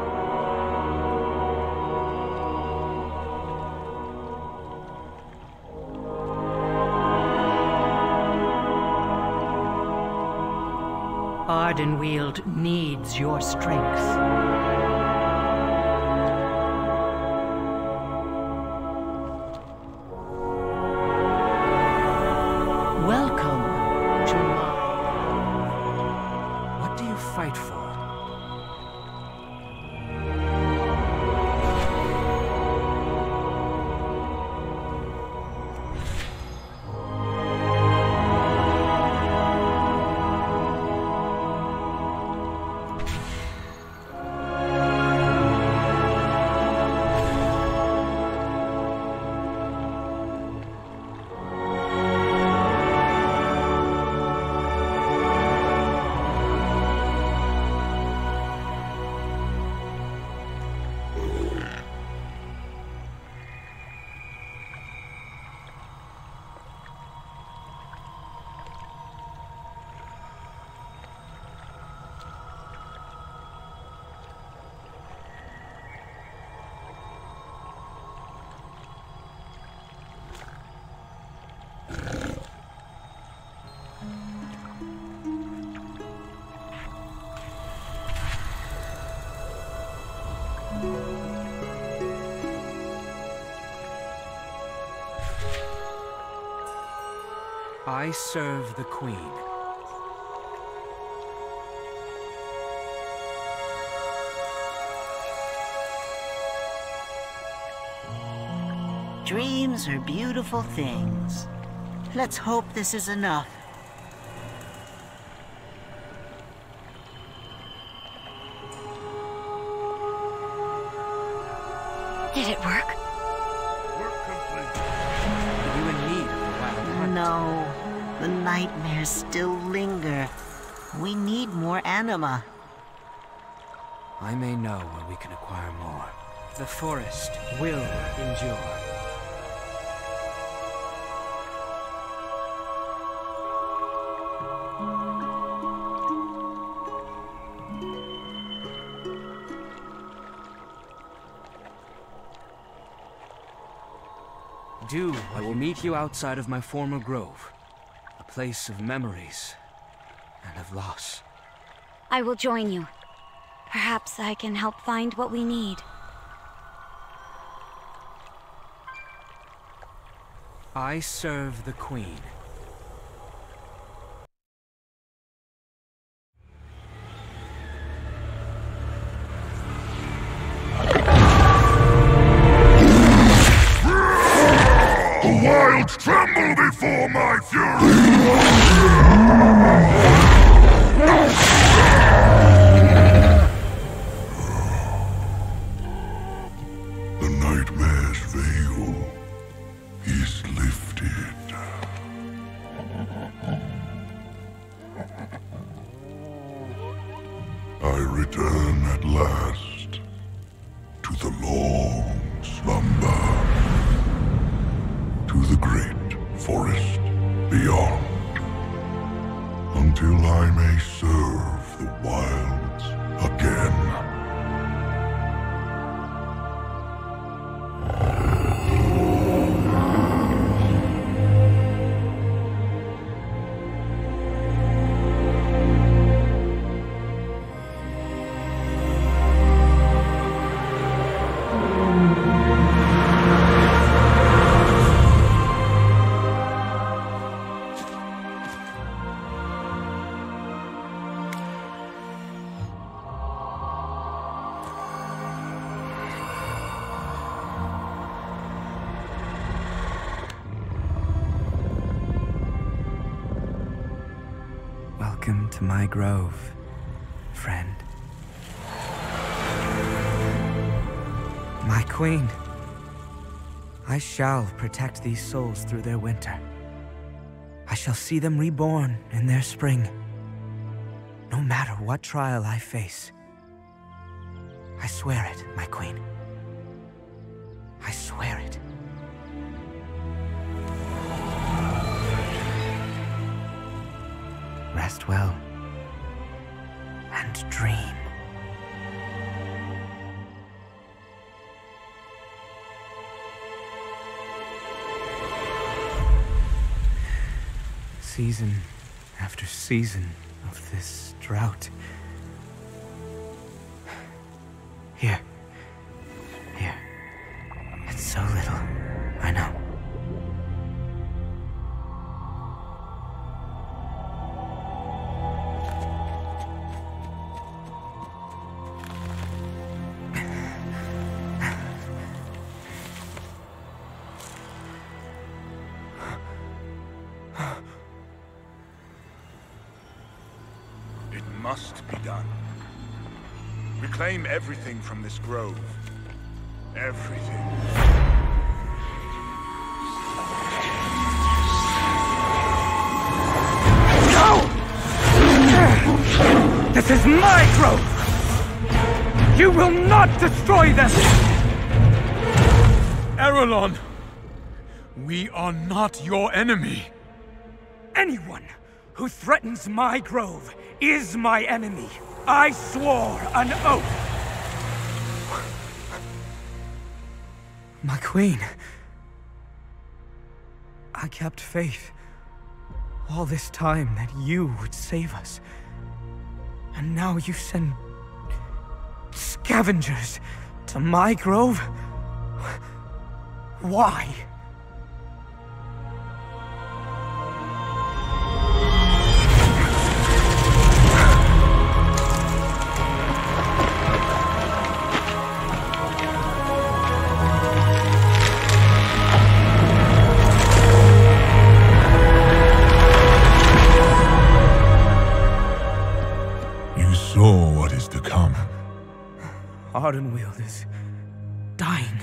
Ardenweald needs your strength. I serve the Queen. Dreams are beautiful things. Let's hope this is enough. Did it work? Work complete. Are you in need of a wild hunt? No, the nightmares still linger. We need more anima. I may know where we can acquire more. The forest will endure. I will meet you outside of my former grove. A place of memories and of loss. I will join you. Perhaps I can help find what we need. I serve the Queen. The wilds tremble before my fury! The nightmare's veil is lifted. I return at last to the long slumber. To the great forest beyond, until I may serve the wilds again. Welcome to my grove, friend. My queen, I shall protect these souls through their winter. I shall see them reborn in their spring. No matter what trial I face. I swear it, my queen. I swear it. Rest well and dream. Season after season of this drought. Here. It's so little, I know. It must be done. Reclaim everything from this grove. Everything. No! This is my grove! You will not destroy them! Arelon! We are not your enemy. Anyone who threatens my grove is my enemy. I swore an oath. My queen. I kept faith all this time that you would save us. And now you send scavengers to my grove? Why? What is to come? Ardenweald is dying.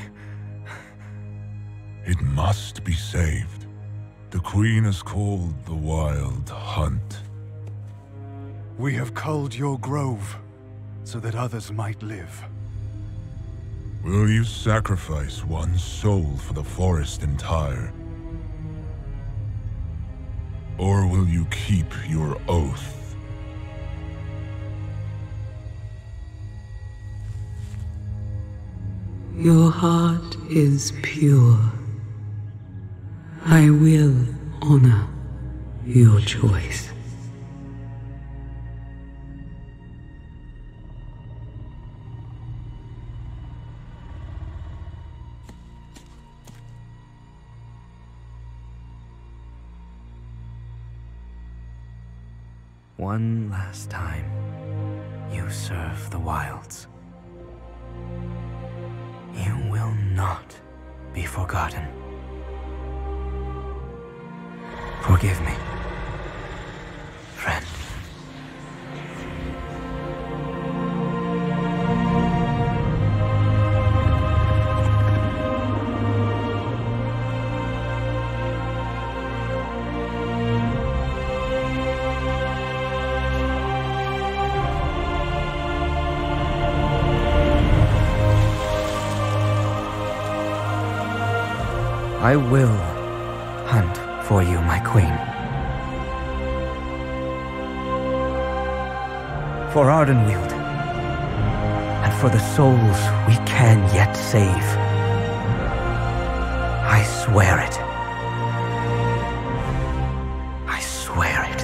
It must be saved. The Queen has called the Wild Hunt. We have culled your grove, so that others might live. Will you sacrifice one soul for the forest entire? Or will you keep your oath? Your heart is pure. I will honor your choice. One last time, you serve the wilds. You will not be forgotten. Forgive me, friend. I will hunt for you, my queen. For Ardenweald, and for the souls we can yet save. I swear it. I swear it.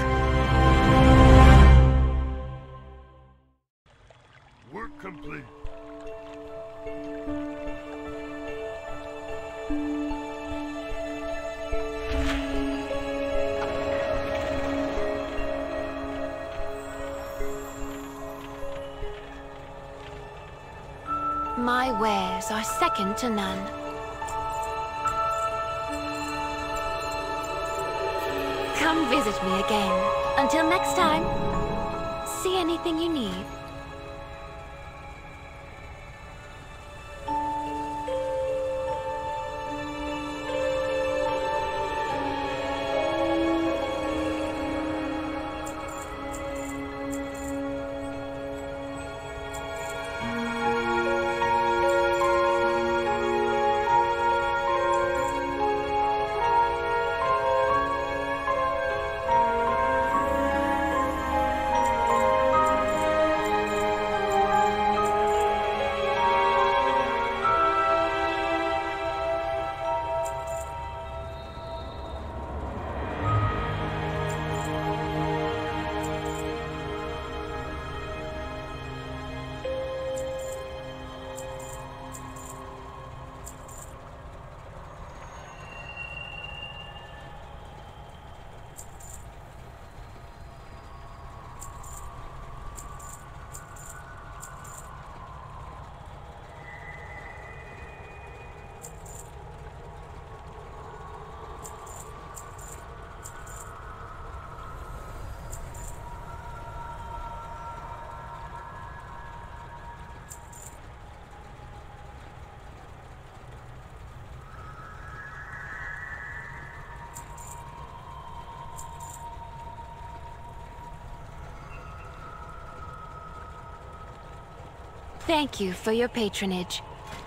Work complete. My wares are second to none. Come visit me again. Until next time, see anything you need. Thank you for your patronage.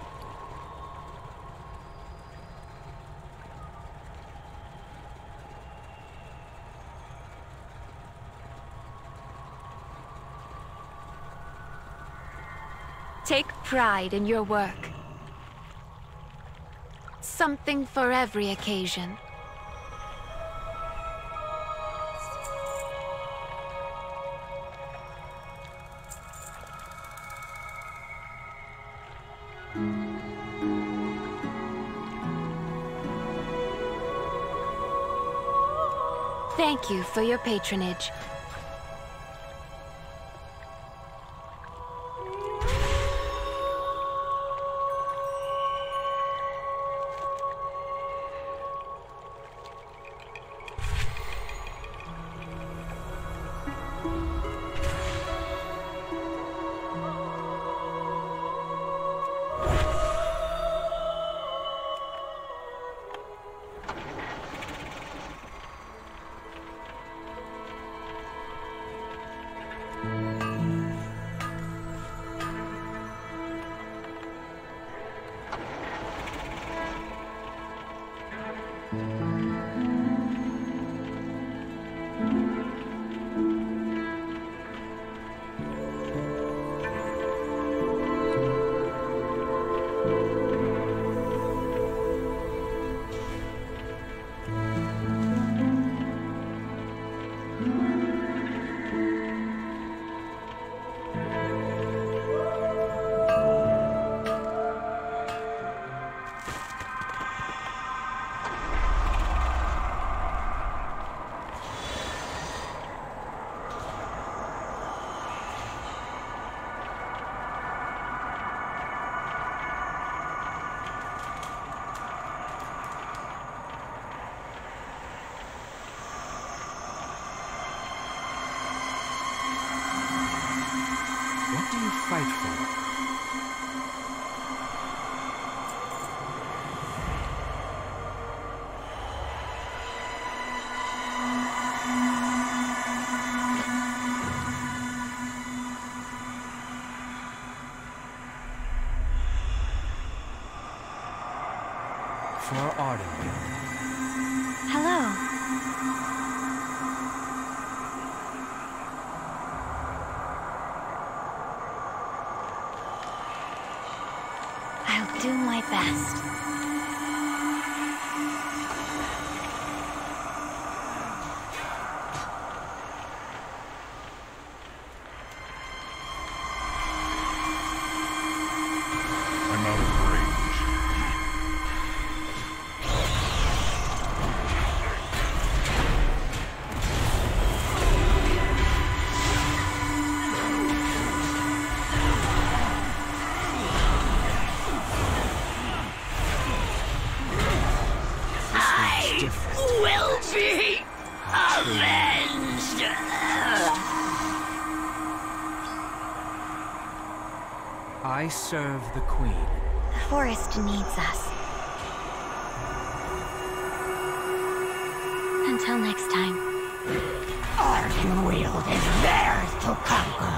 Take pride in your work. Something for every occasion. Thank you for your patronage. What do you fight for? For Arden. Hello. I'll do my best. I'm out of range. Will be Avenged! I serve the Queen. The forest needs us. Until next time. Ardenweald is theirs to conquer.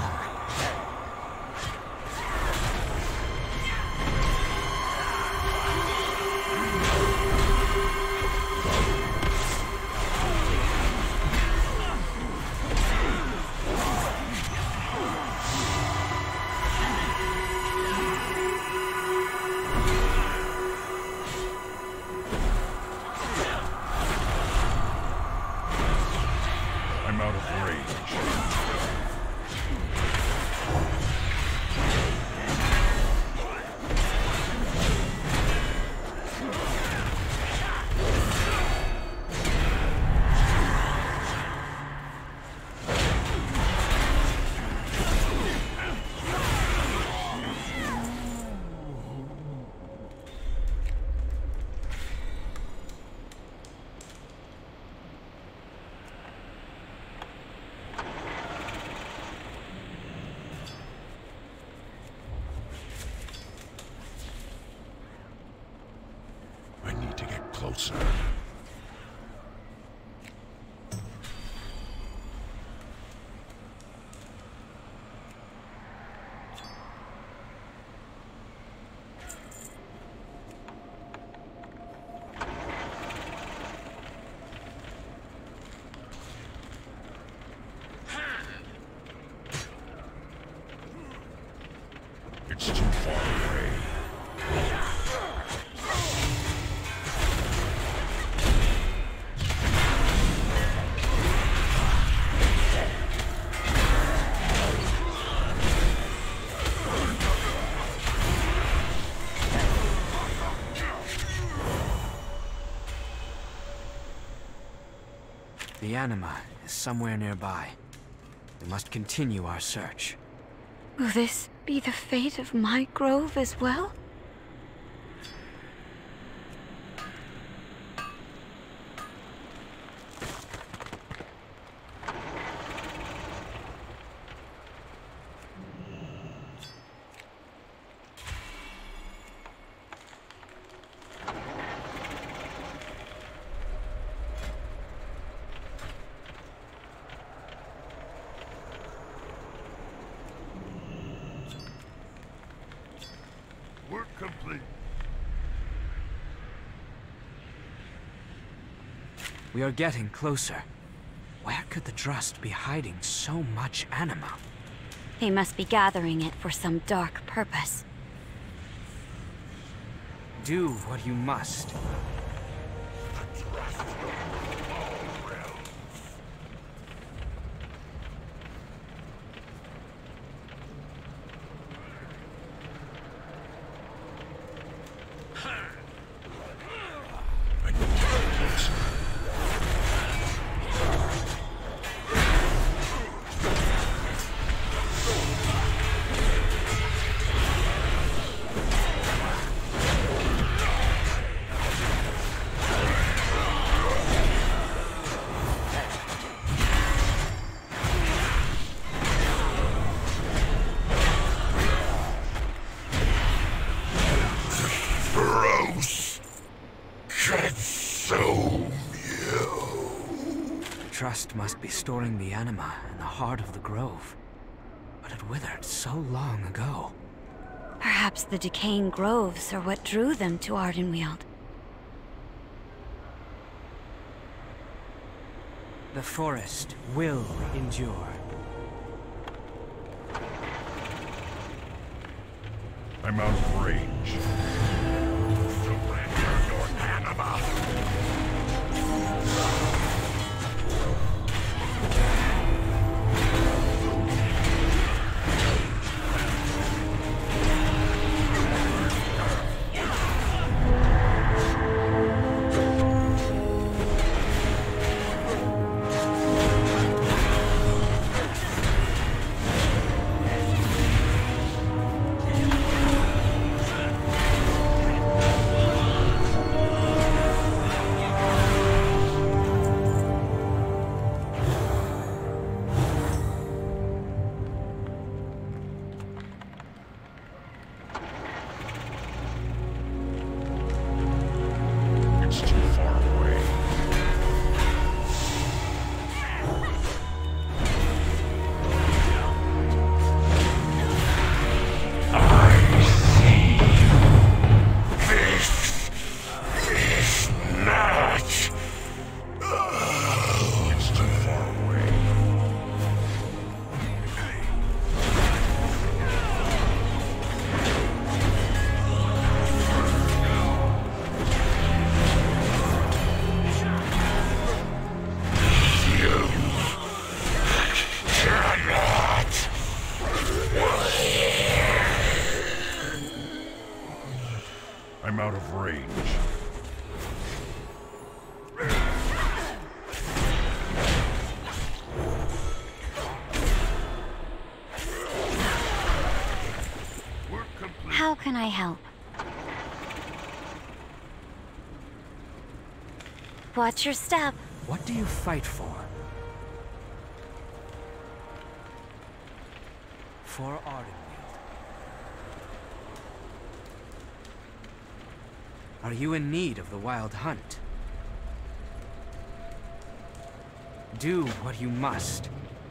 I'm out of range. I need to get closer. It's too far away. The anima is somewhere nearby. We must continue our search. Will this be the fate of my grove as well? Work complete. We are getting closer. Where could the Drust be hiding so much anima? They must be gathering it for some dark purpose. Do what you must. Trust must be storing the anima in the heart of the grove. But it withered so long ago. Perhaps the decaying groves are what drew them to Ardenweald. The forest will endure. I'm out of range. Surrender your anima. range. How can I help? Watch your step. What do you fight for? For Ardenweald. Are you in need of the Wild Hunt? Do what you must.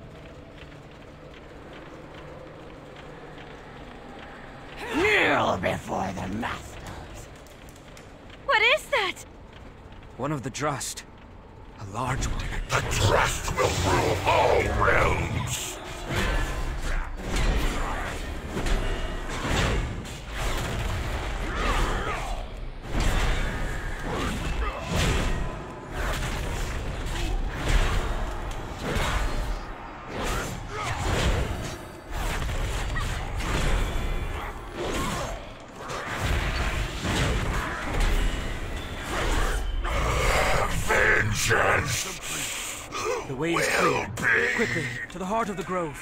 Kneel before the masters. What is that? One of the Drust. A large one. The Drust will rule all realms! The way is clear. Quickly, to the heart of the grove.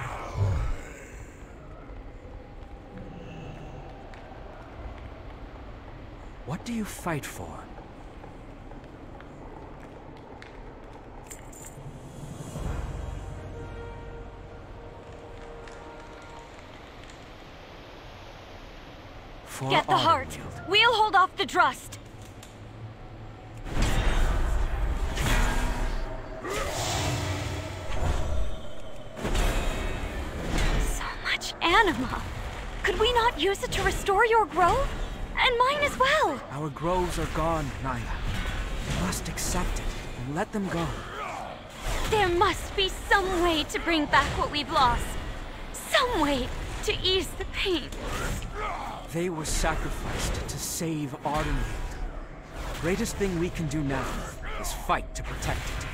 What do you fight for? For Get the heart. We'll hold off the Drust. Anima. Could we not use it to restore your grove? And mine as well! Our groves are gone, Naya. You must accept it and let them go. There must be some way to bring back what we've lost. Some way to ease the pain. They were sacrificed to save Ardenweald. The greatest thing we can do now is fight to protect it.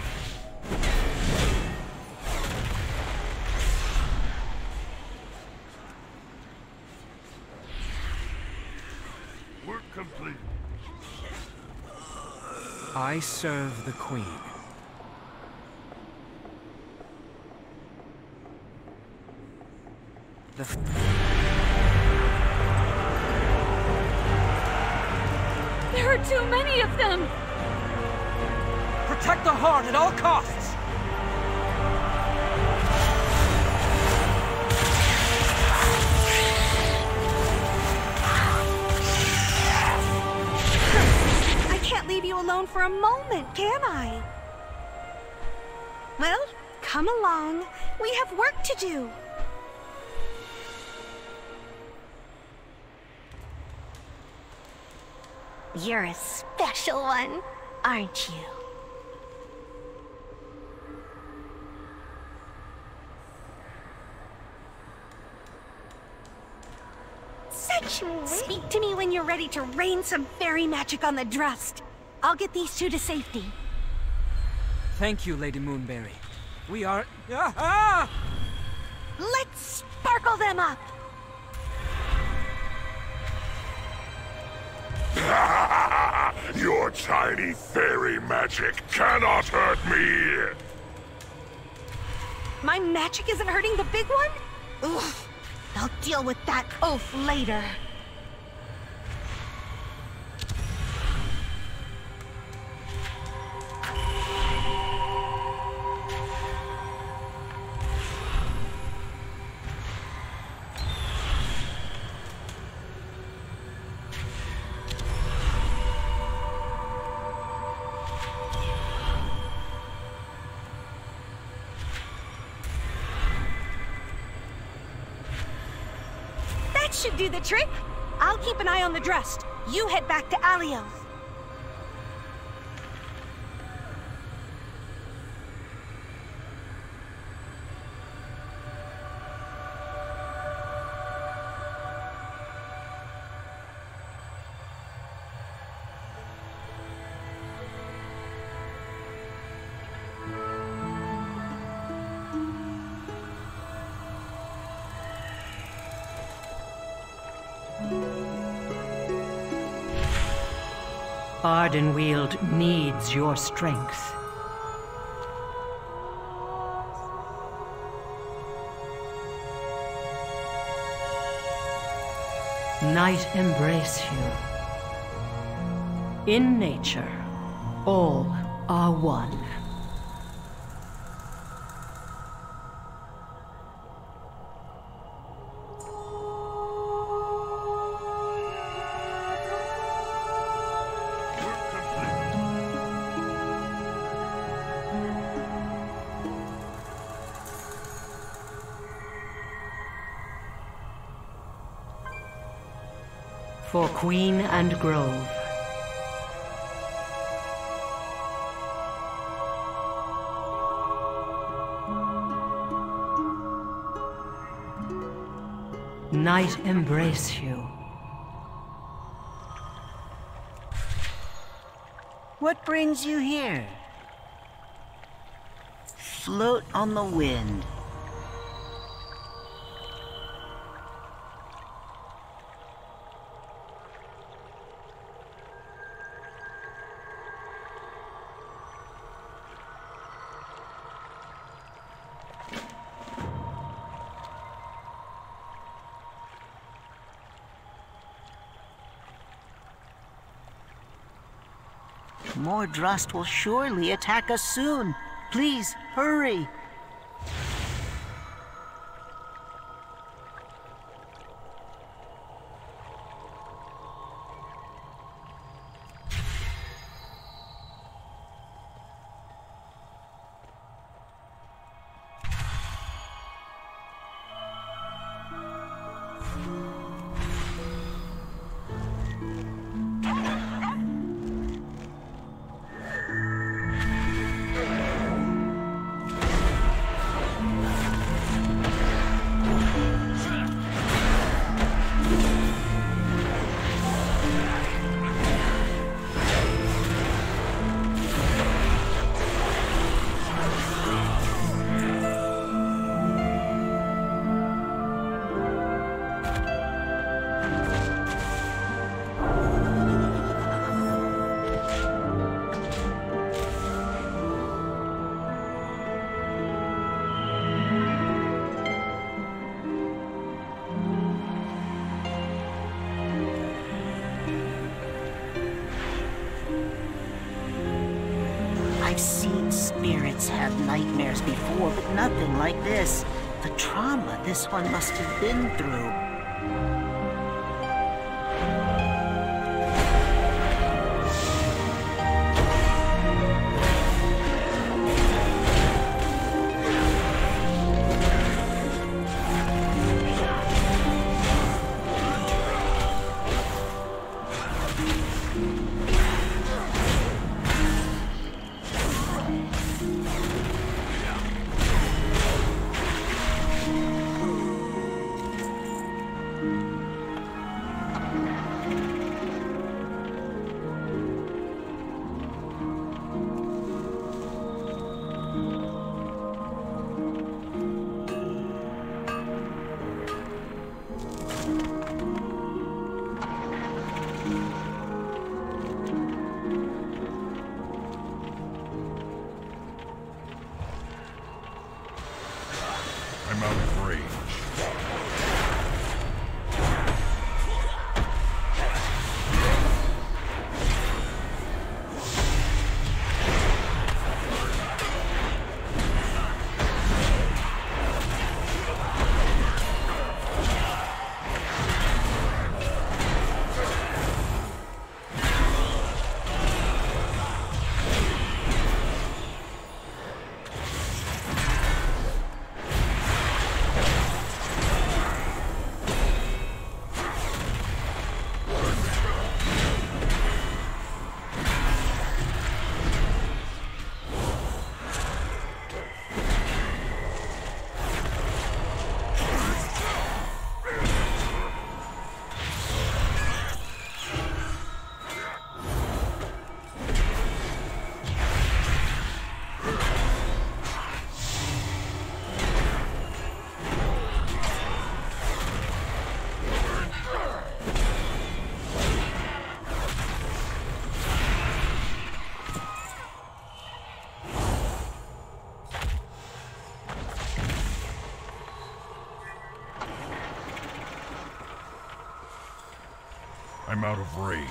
Complete. I serve the Queen. There are too many of them! Protect the heart at all costs! Leave you alone for a moment, can I? Well, come along. We have work to do. You're a special one, aren't you? Speak to me when you're ready to rain some fairy magic on the Drust. I'll get these two to safety. Thank you, Lady Moonberry. We are... Let's sparkle them up! Your tiny fairy magic cannot hurt me! My magic isn't hurting the big one? Ugh. I'll deal with that oaf later. Should do the trick. I'll keep an eye on the Drust. You head back to Alioth. Ardenweald needs your strength. Night embrace you. In nature, all are one. For Queen and Grove. Night embrace you. What brings you here? Float on the wind. More Drust will surely attack us soon. Please, hurry! I've seen spirits have nightmares before, but nothing like this. The trauma this one must have been through. I'm out of range.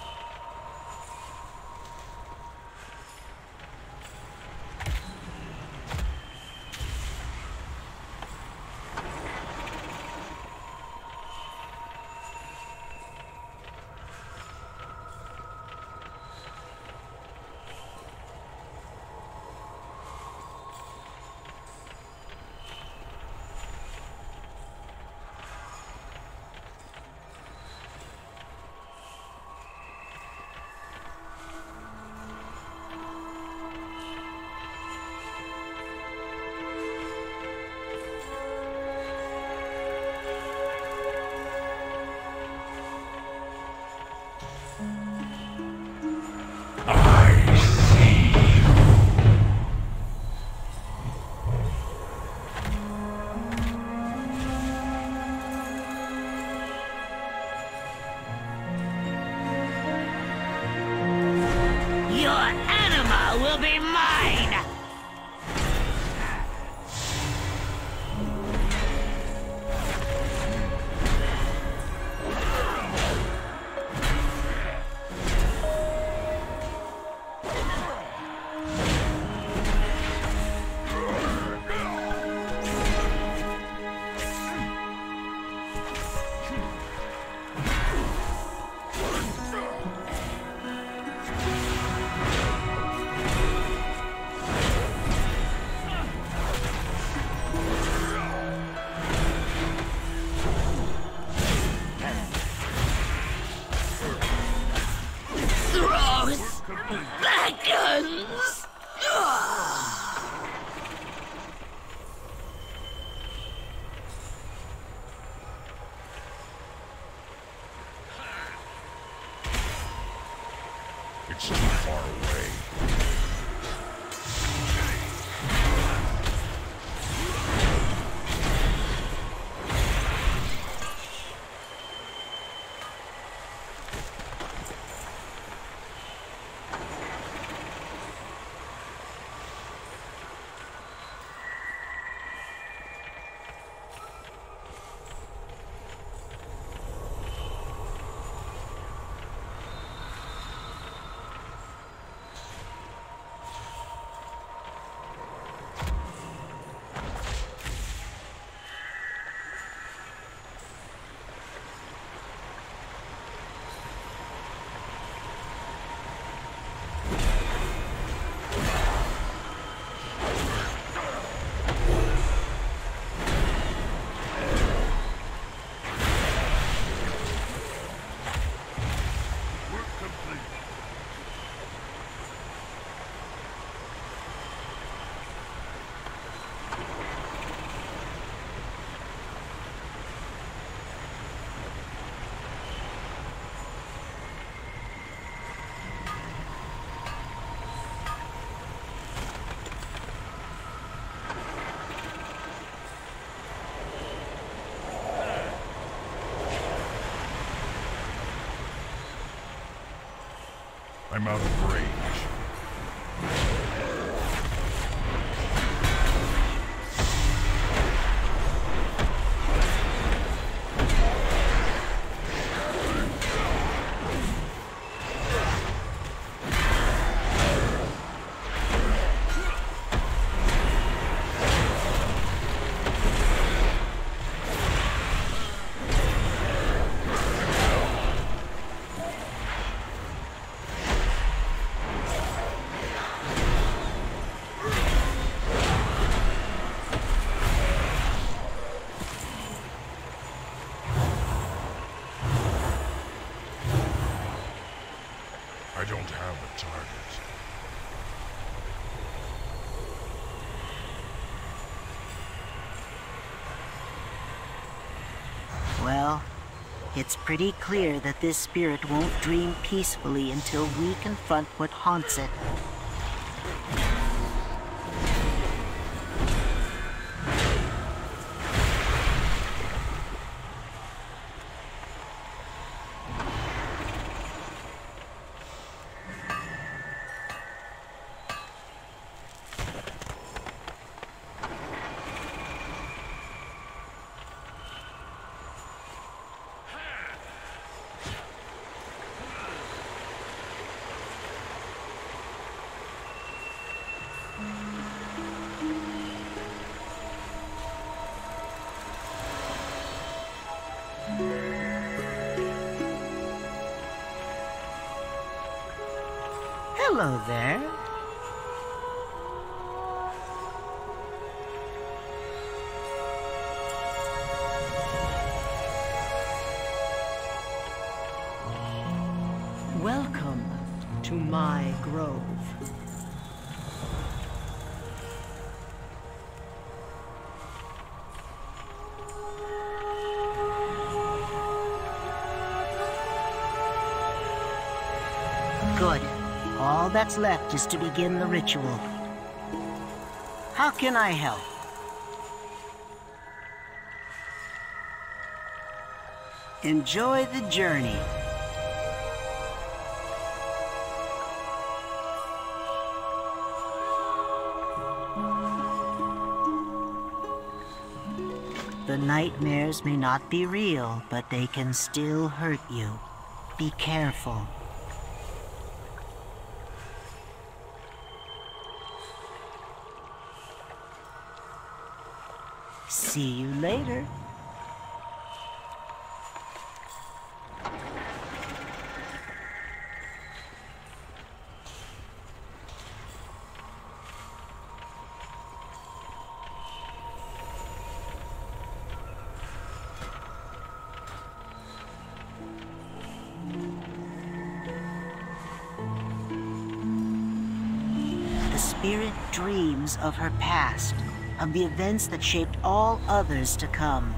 Will be mine! It's too far away. I'm out of range. I don't have a target. Well, it's pretty clear that this spirit won't dream peacefully until we confront what haunts it. Hello there. Welcome to my grove. Good. All that's left is to begin the ritual. How can I help? Enjoy the journey. The nightmares may not be real, but they can still hurt you. Be careful. See you later. The spirit dreams of her past, of the events that shaped all others to come.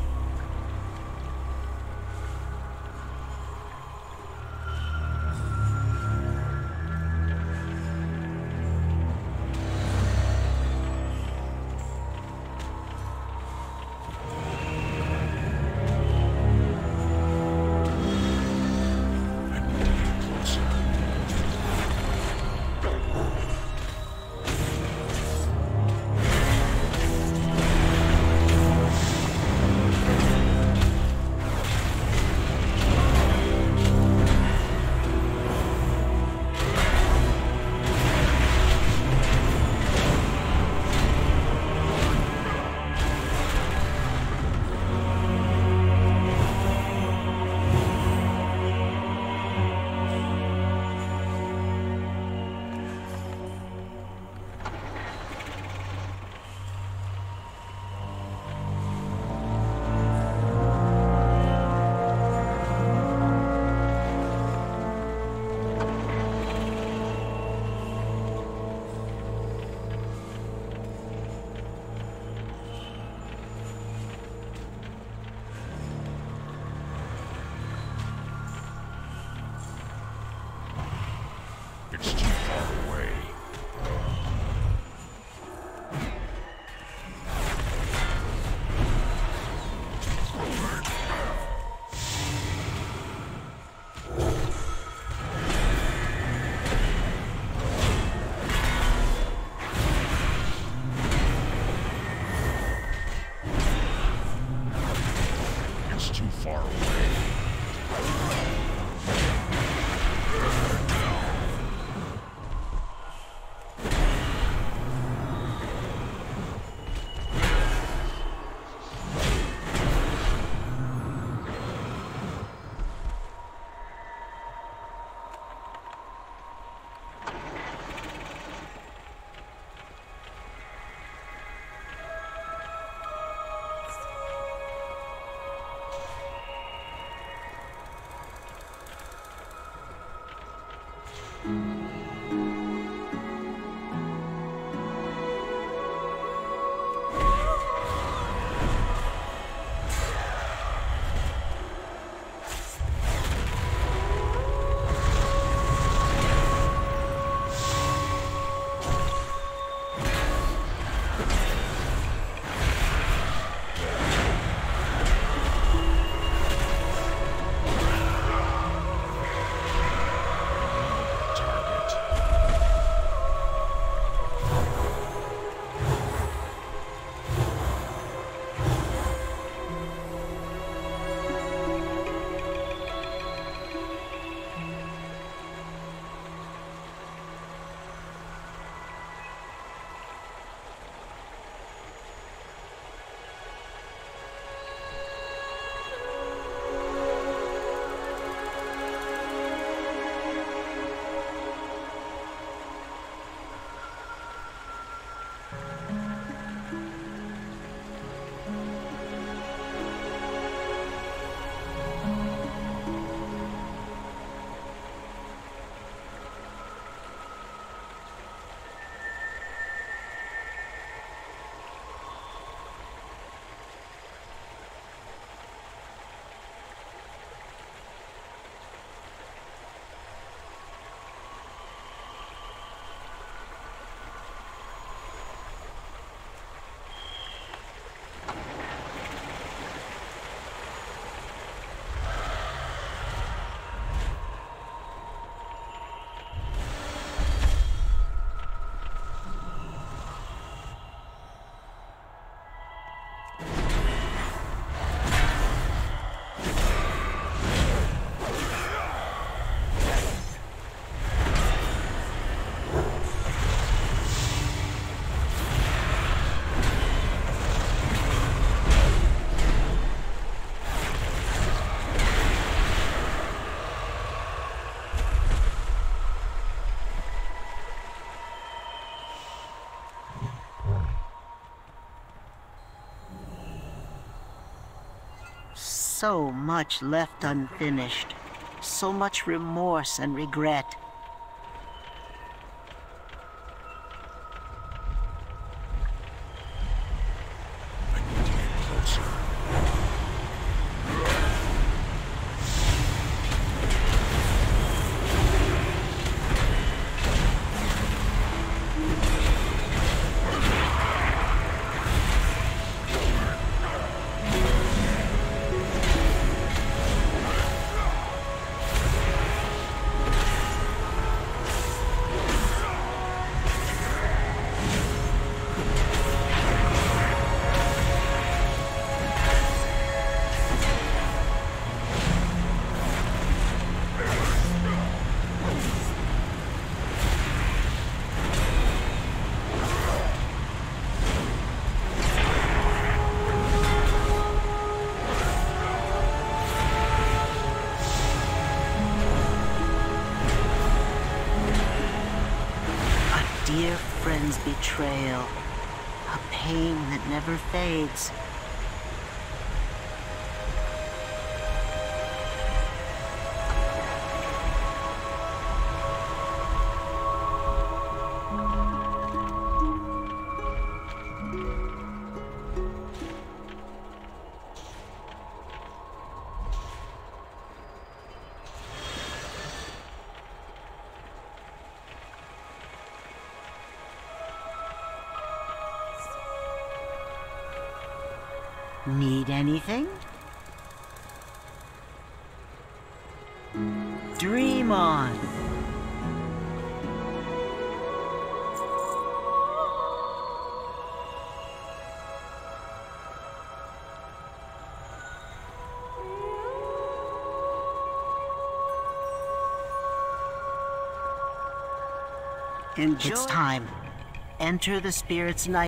It's too far away. It's too far away. so much left unfinished. So much remorse and regret. Dear friend's betrayal, a pain that never fades. Need anything? Dream on! Enjoy. It's time. Enter the spirit's night.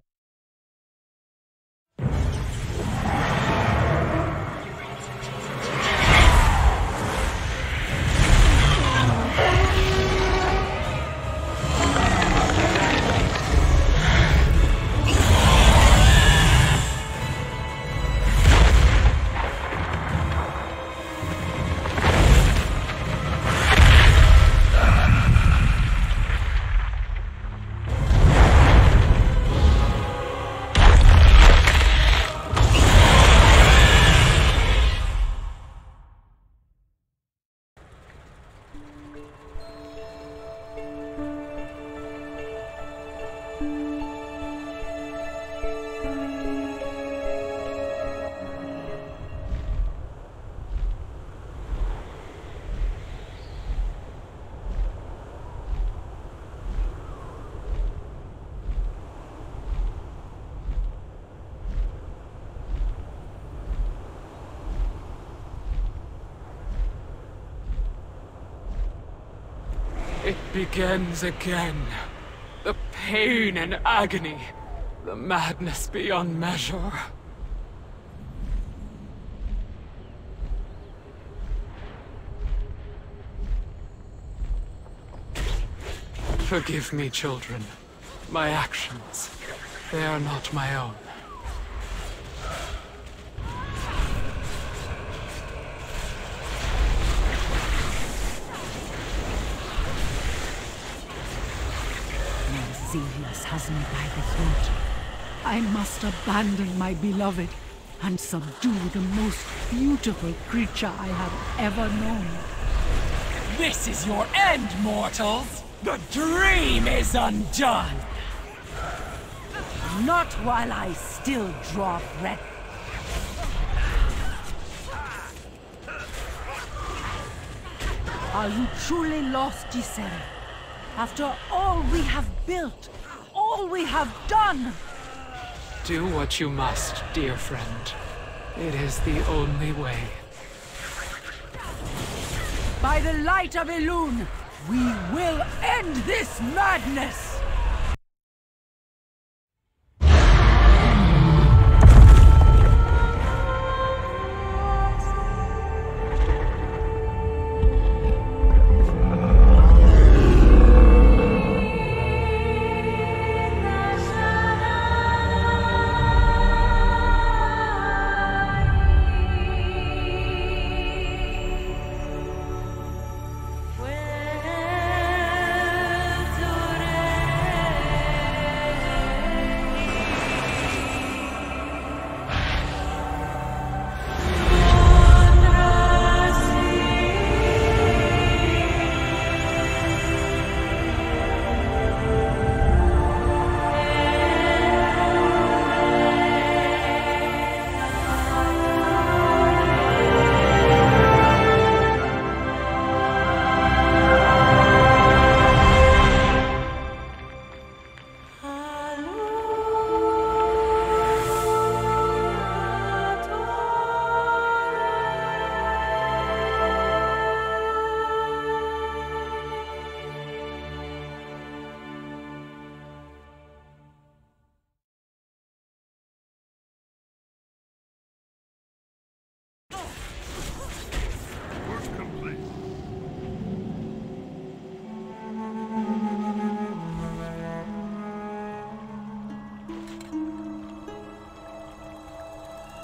It begins again. The pain and agony. The madness beyond measure. Forgive me, children. My actions, they are not my own. Zeus has me by the throat. I must abandon my beloved and subdue the most beautiful creature I have ever known. This is your end, mortals! The dream is undone! Not while I still draw breath. Are you truly lost, Ysera? After all we have built, all we have done! Do what you must, dear friend. It is the only way. By the light of Elune, we will end this madness!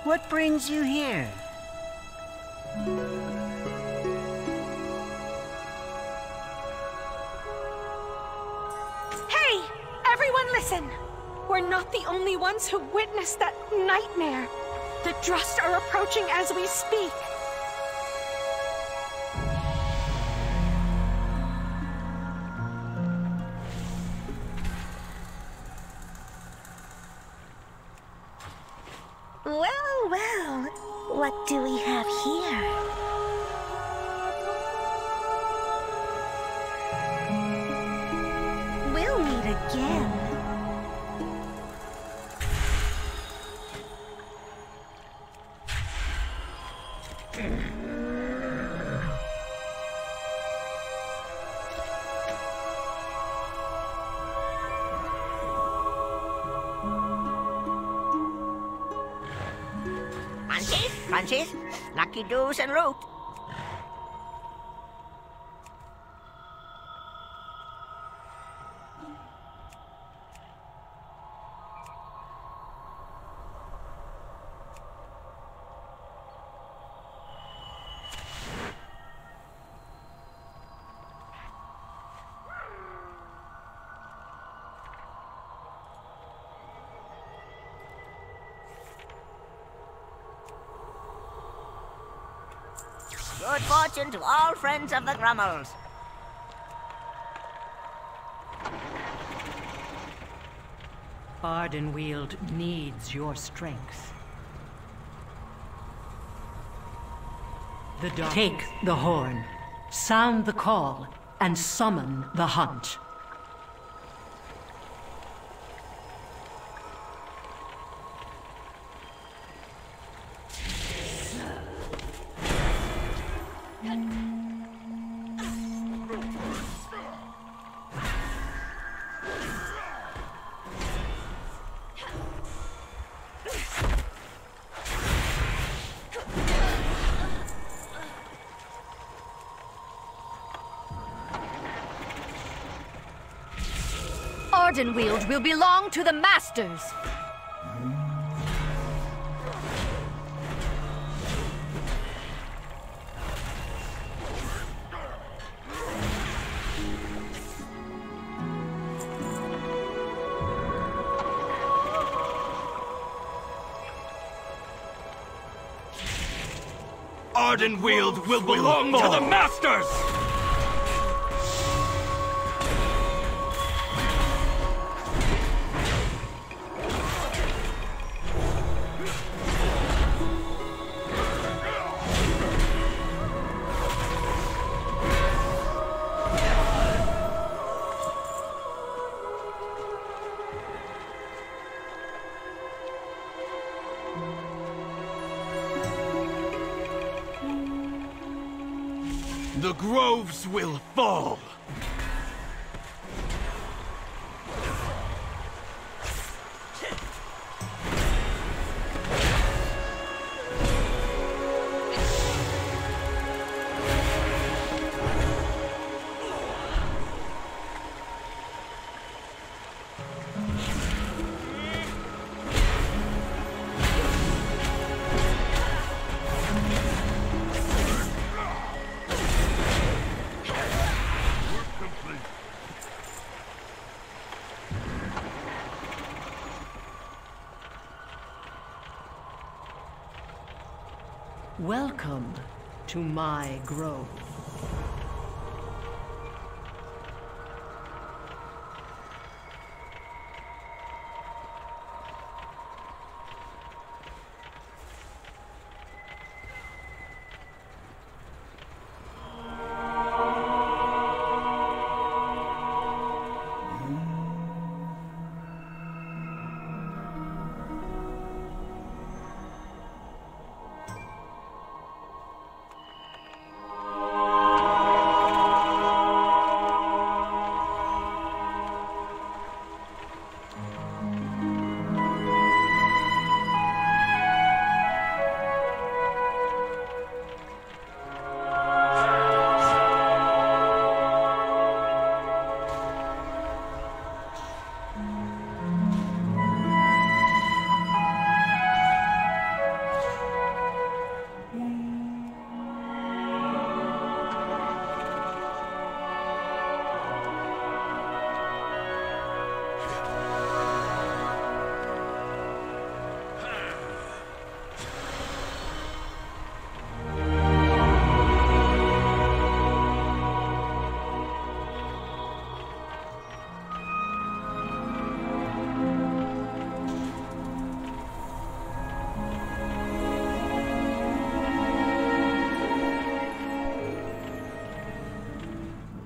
What brings you here? Hey! Everyone listen! We're not the only ones who witnessed that nightmare. The Drust are approaching as we speak. Well, well, what do we have here? We'll meet again. Francis, lucky doos and root. Good fortune to all friends of the Grummels. Ardenweald needs your strength. Take the horn, sound the call, and summon the hunt. Ardenweald will belong to the Masters. Ardenweald will belong to the Masters! The groves will fall! Welcome to my grove.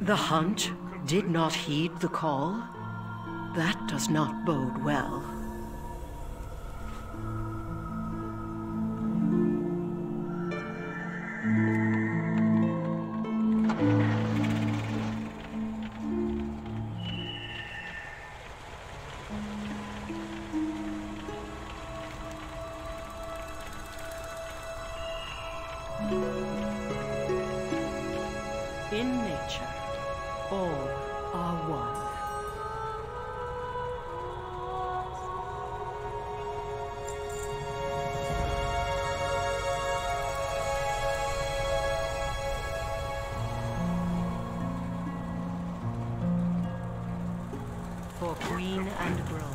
The hunt did not heed the call? That does not bode well. In nature, all are one. For Queen and Grove.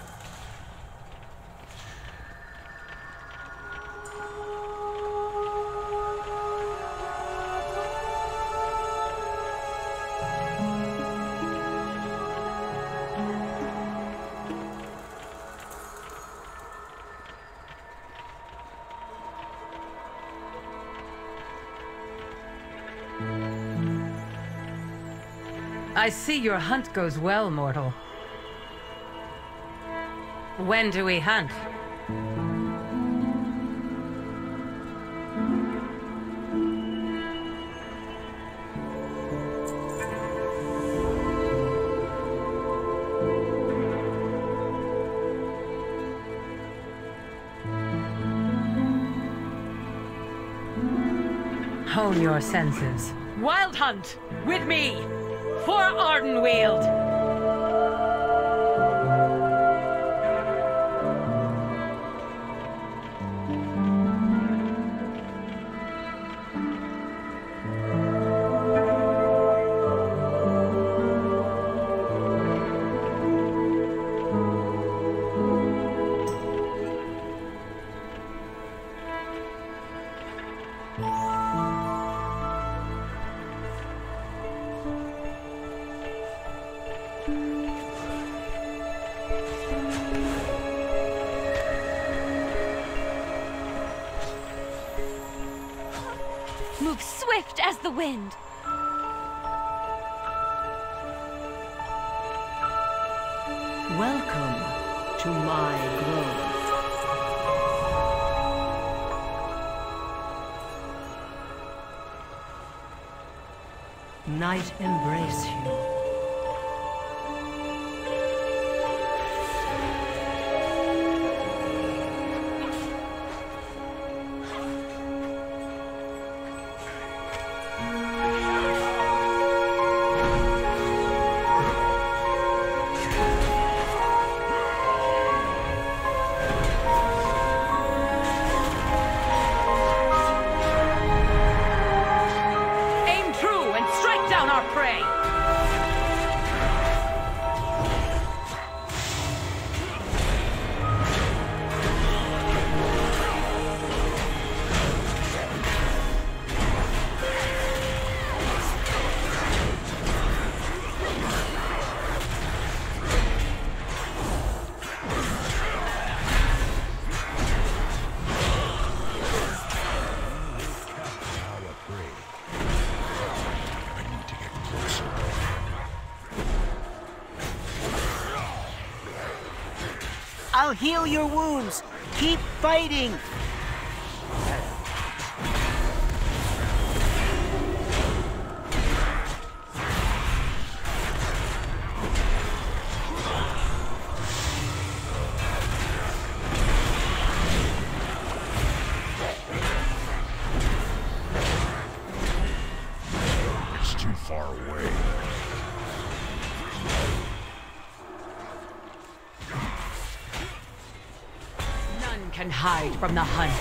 I see your hunt goes well, mortal. When do we hunt? Hone your senses. Wild hunt! With me! For Ardenweald! Move swift as the wind. Welcome to my grove. Night embrace you. I'll heal your wounds. Keep fighting. It's too far away. Can hide from the hunt.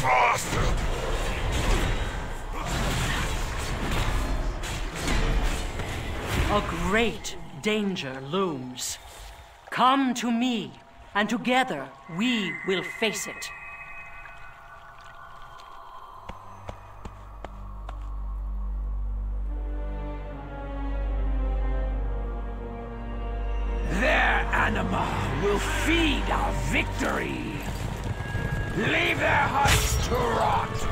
faster! A great danger looms. Come to me, and together we will face it. Their anima will feed our victory. Leave their huts to rot.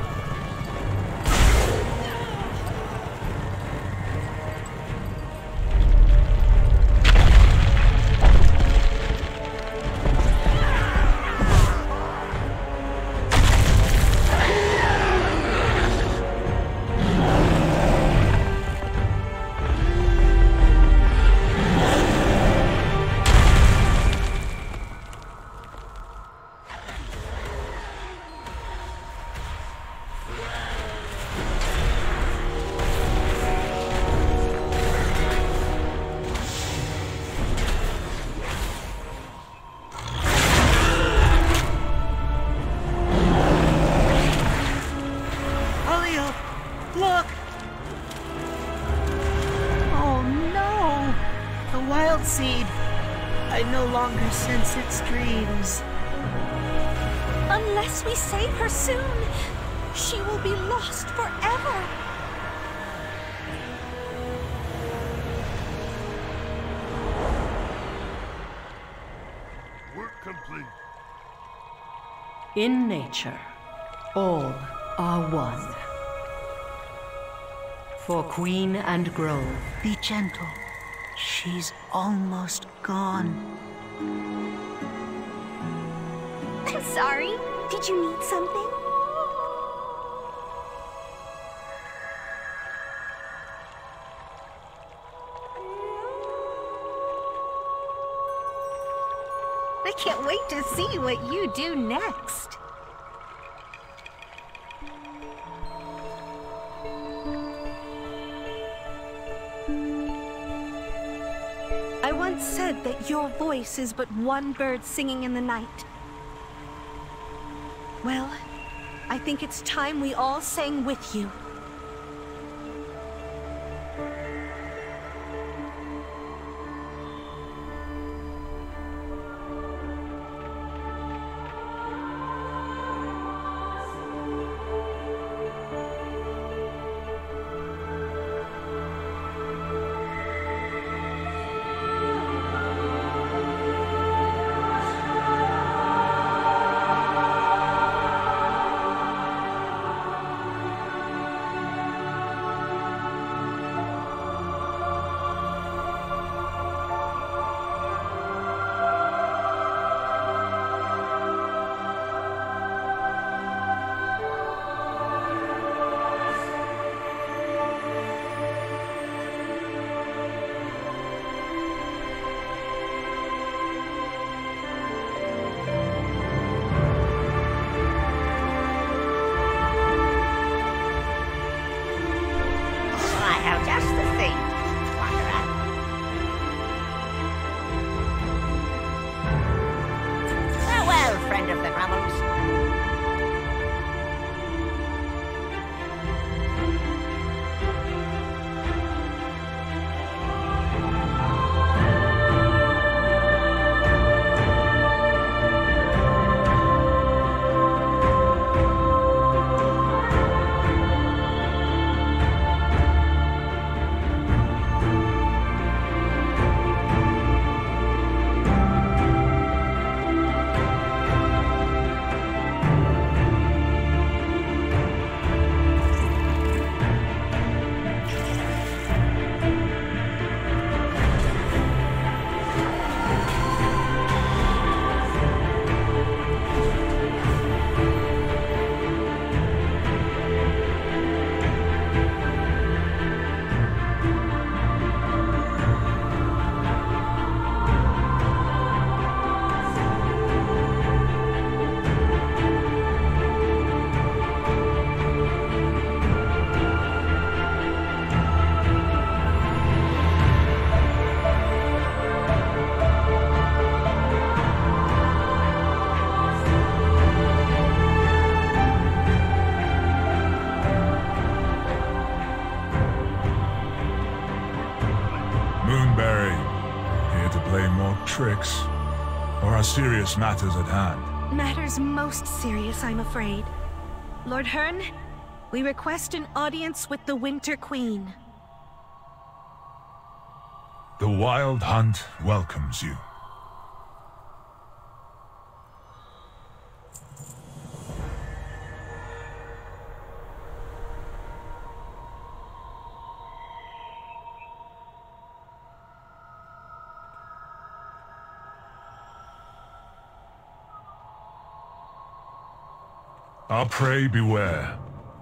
Look! Oh no! The wild seed. I no longer sense its dreams. Unless we save her soon, she will be lost forever. Work complete. In nature, all are one. For Queen and Grove, be gentle. She's almost gone. I'm sorry. Did you need something? I can't wait to see what you do next. I once said that your voice is but one bird singing in the night. Well, I think it's time we all sang with you. tricks? Or are serious matters at hand? Matters most serious, I'm afraid. Lord Hearn, we request an audience with the Winter Queen. The Wild Hunt welcomes you. Our prey beware.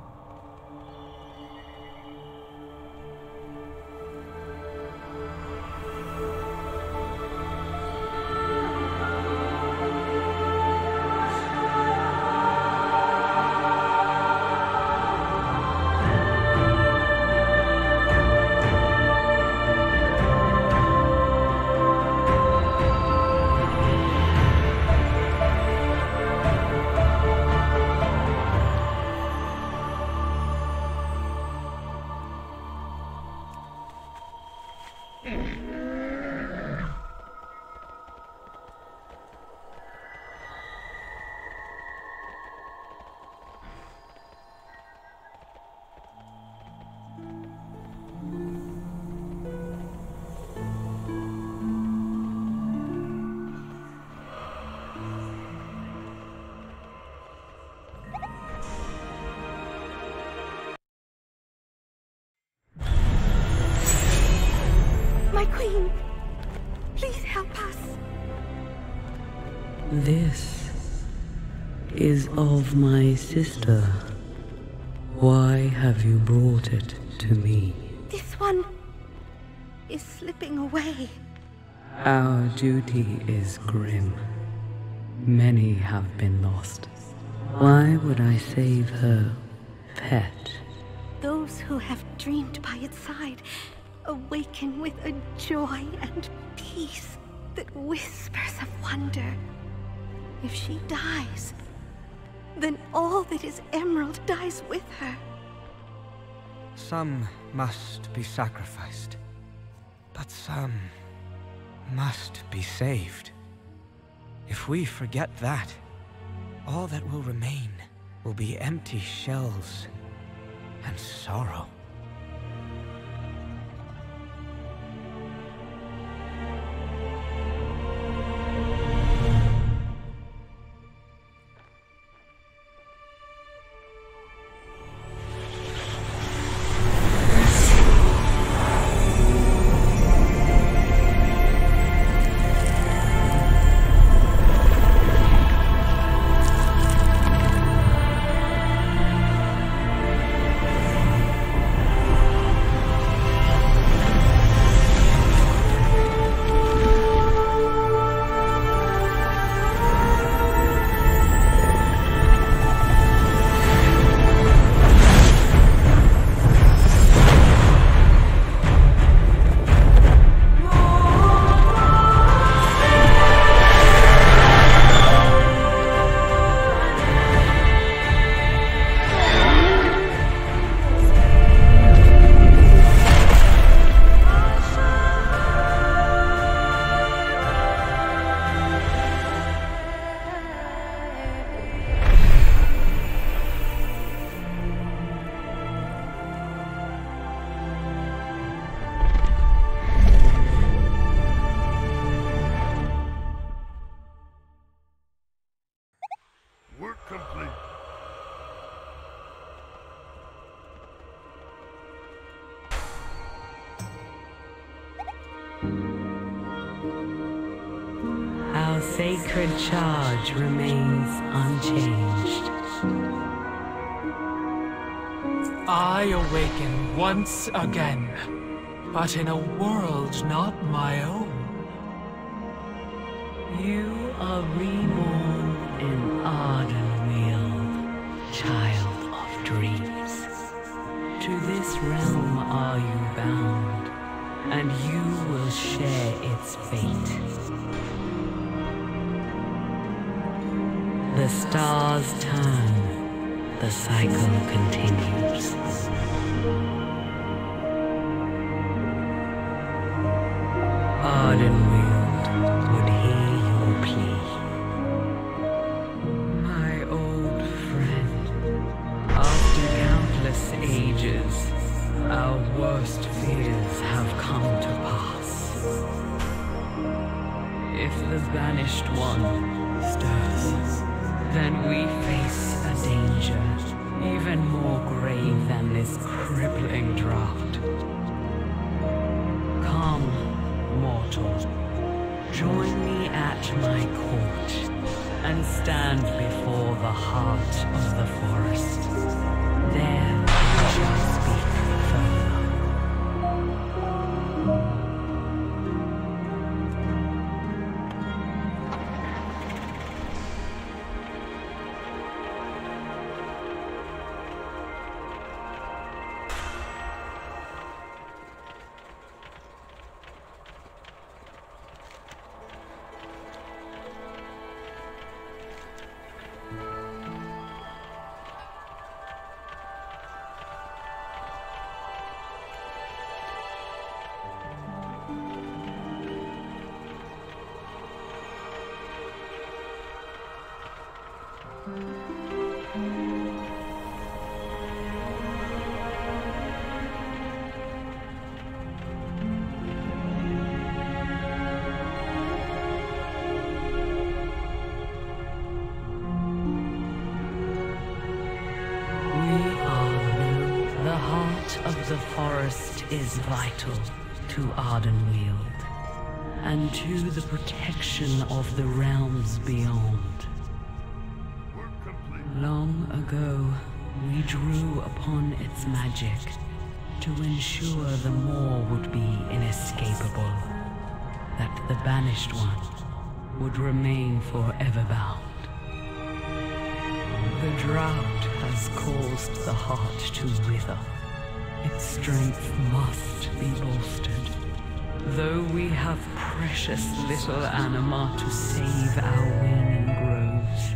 My queen, please help us. This is of my sister. Why have you brought it to me? This one is slipping away. Our duty is grim. Many have been lost. Why would I save her pet? Those who have dreamed by its side awaken with a joy and peace that whispers of wonder. If she dies, then all that is Emerald dies with her. Some must be sacrificed, but some must be saved. If we forget that, all that will remain will be empty shells and sorrow. Our sacred charge remains unchanged. I awaken once again, but in a world not my own. You are reborn in Ardenweald, child of dreams. To this realm are you bound, and you will share its fate. The stars turn, the cycle continues. Ardenweald would Banished One stirs, then we face a danger even more grave than this crippling drought. Come, mortal, join me at my court and stand before the heart of the forest. There we shall speak further. The forest is vital to Ardenweald, and to the protection of the realms beyond. Long ago, we drew upon its magic to ensure the Maw would be inescapable, that the Banished One would remain forever bound. The drought has caused the heart to wither. Its strength must be bolstered. Though we have precious little anima to save our waning groves.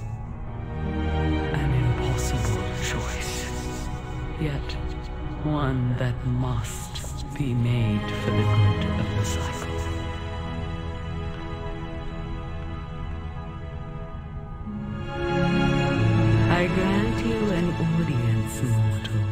An impossible choice. Yet, one that must be made for the good of the cycle. I grant you an audience, mortal.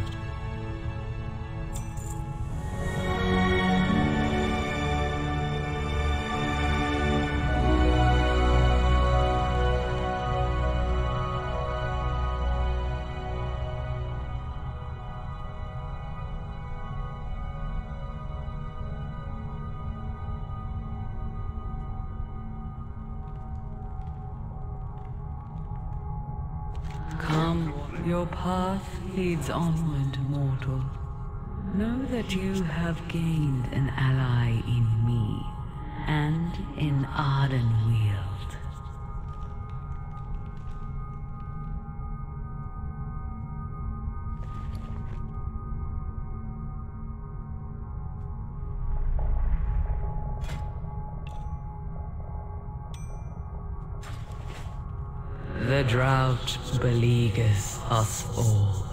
Come, your path leads onward, mortal. Know that you have gained an ally in me, and in Ardenweald. The drought beleaguers us all.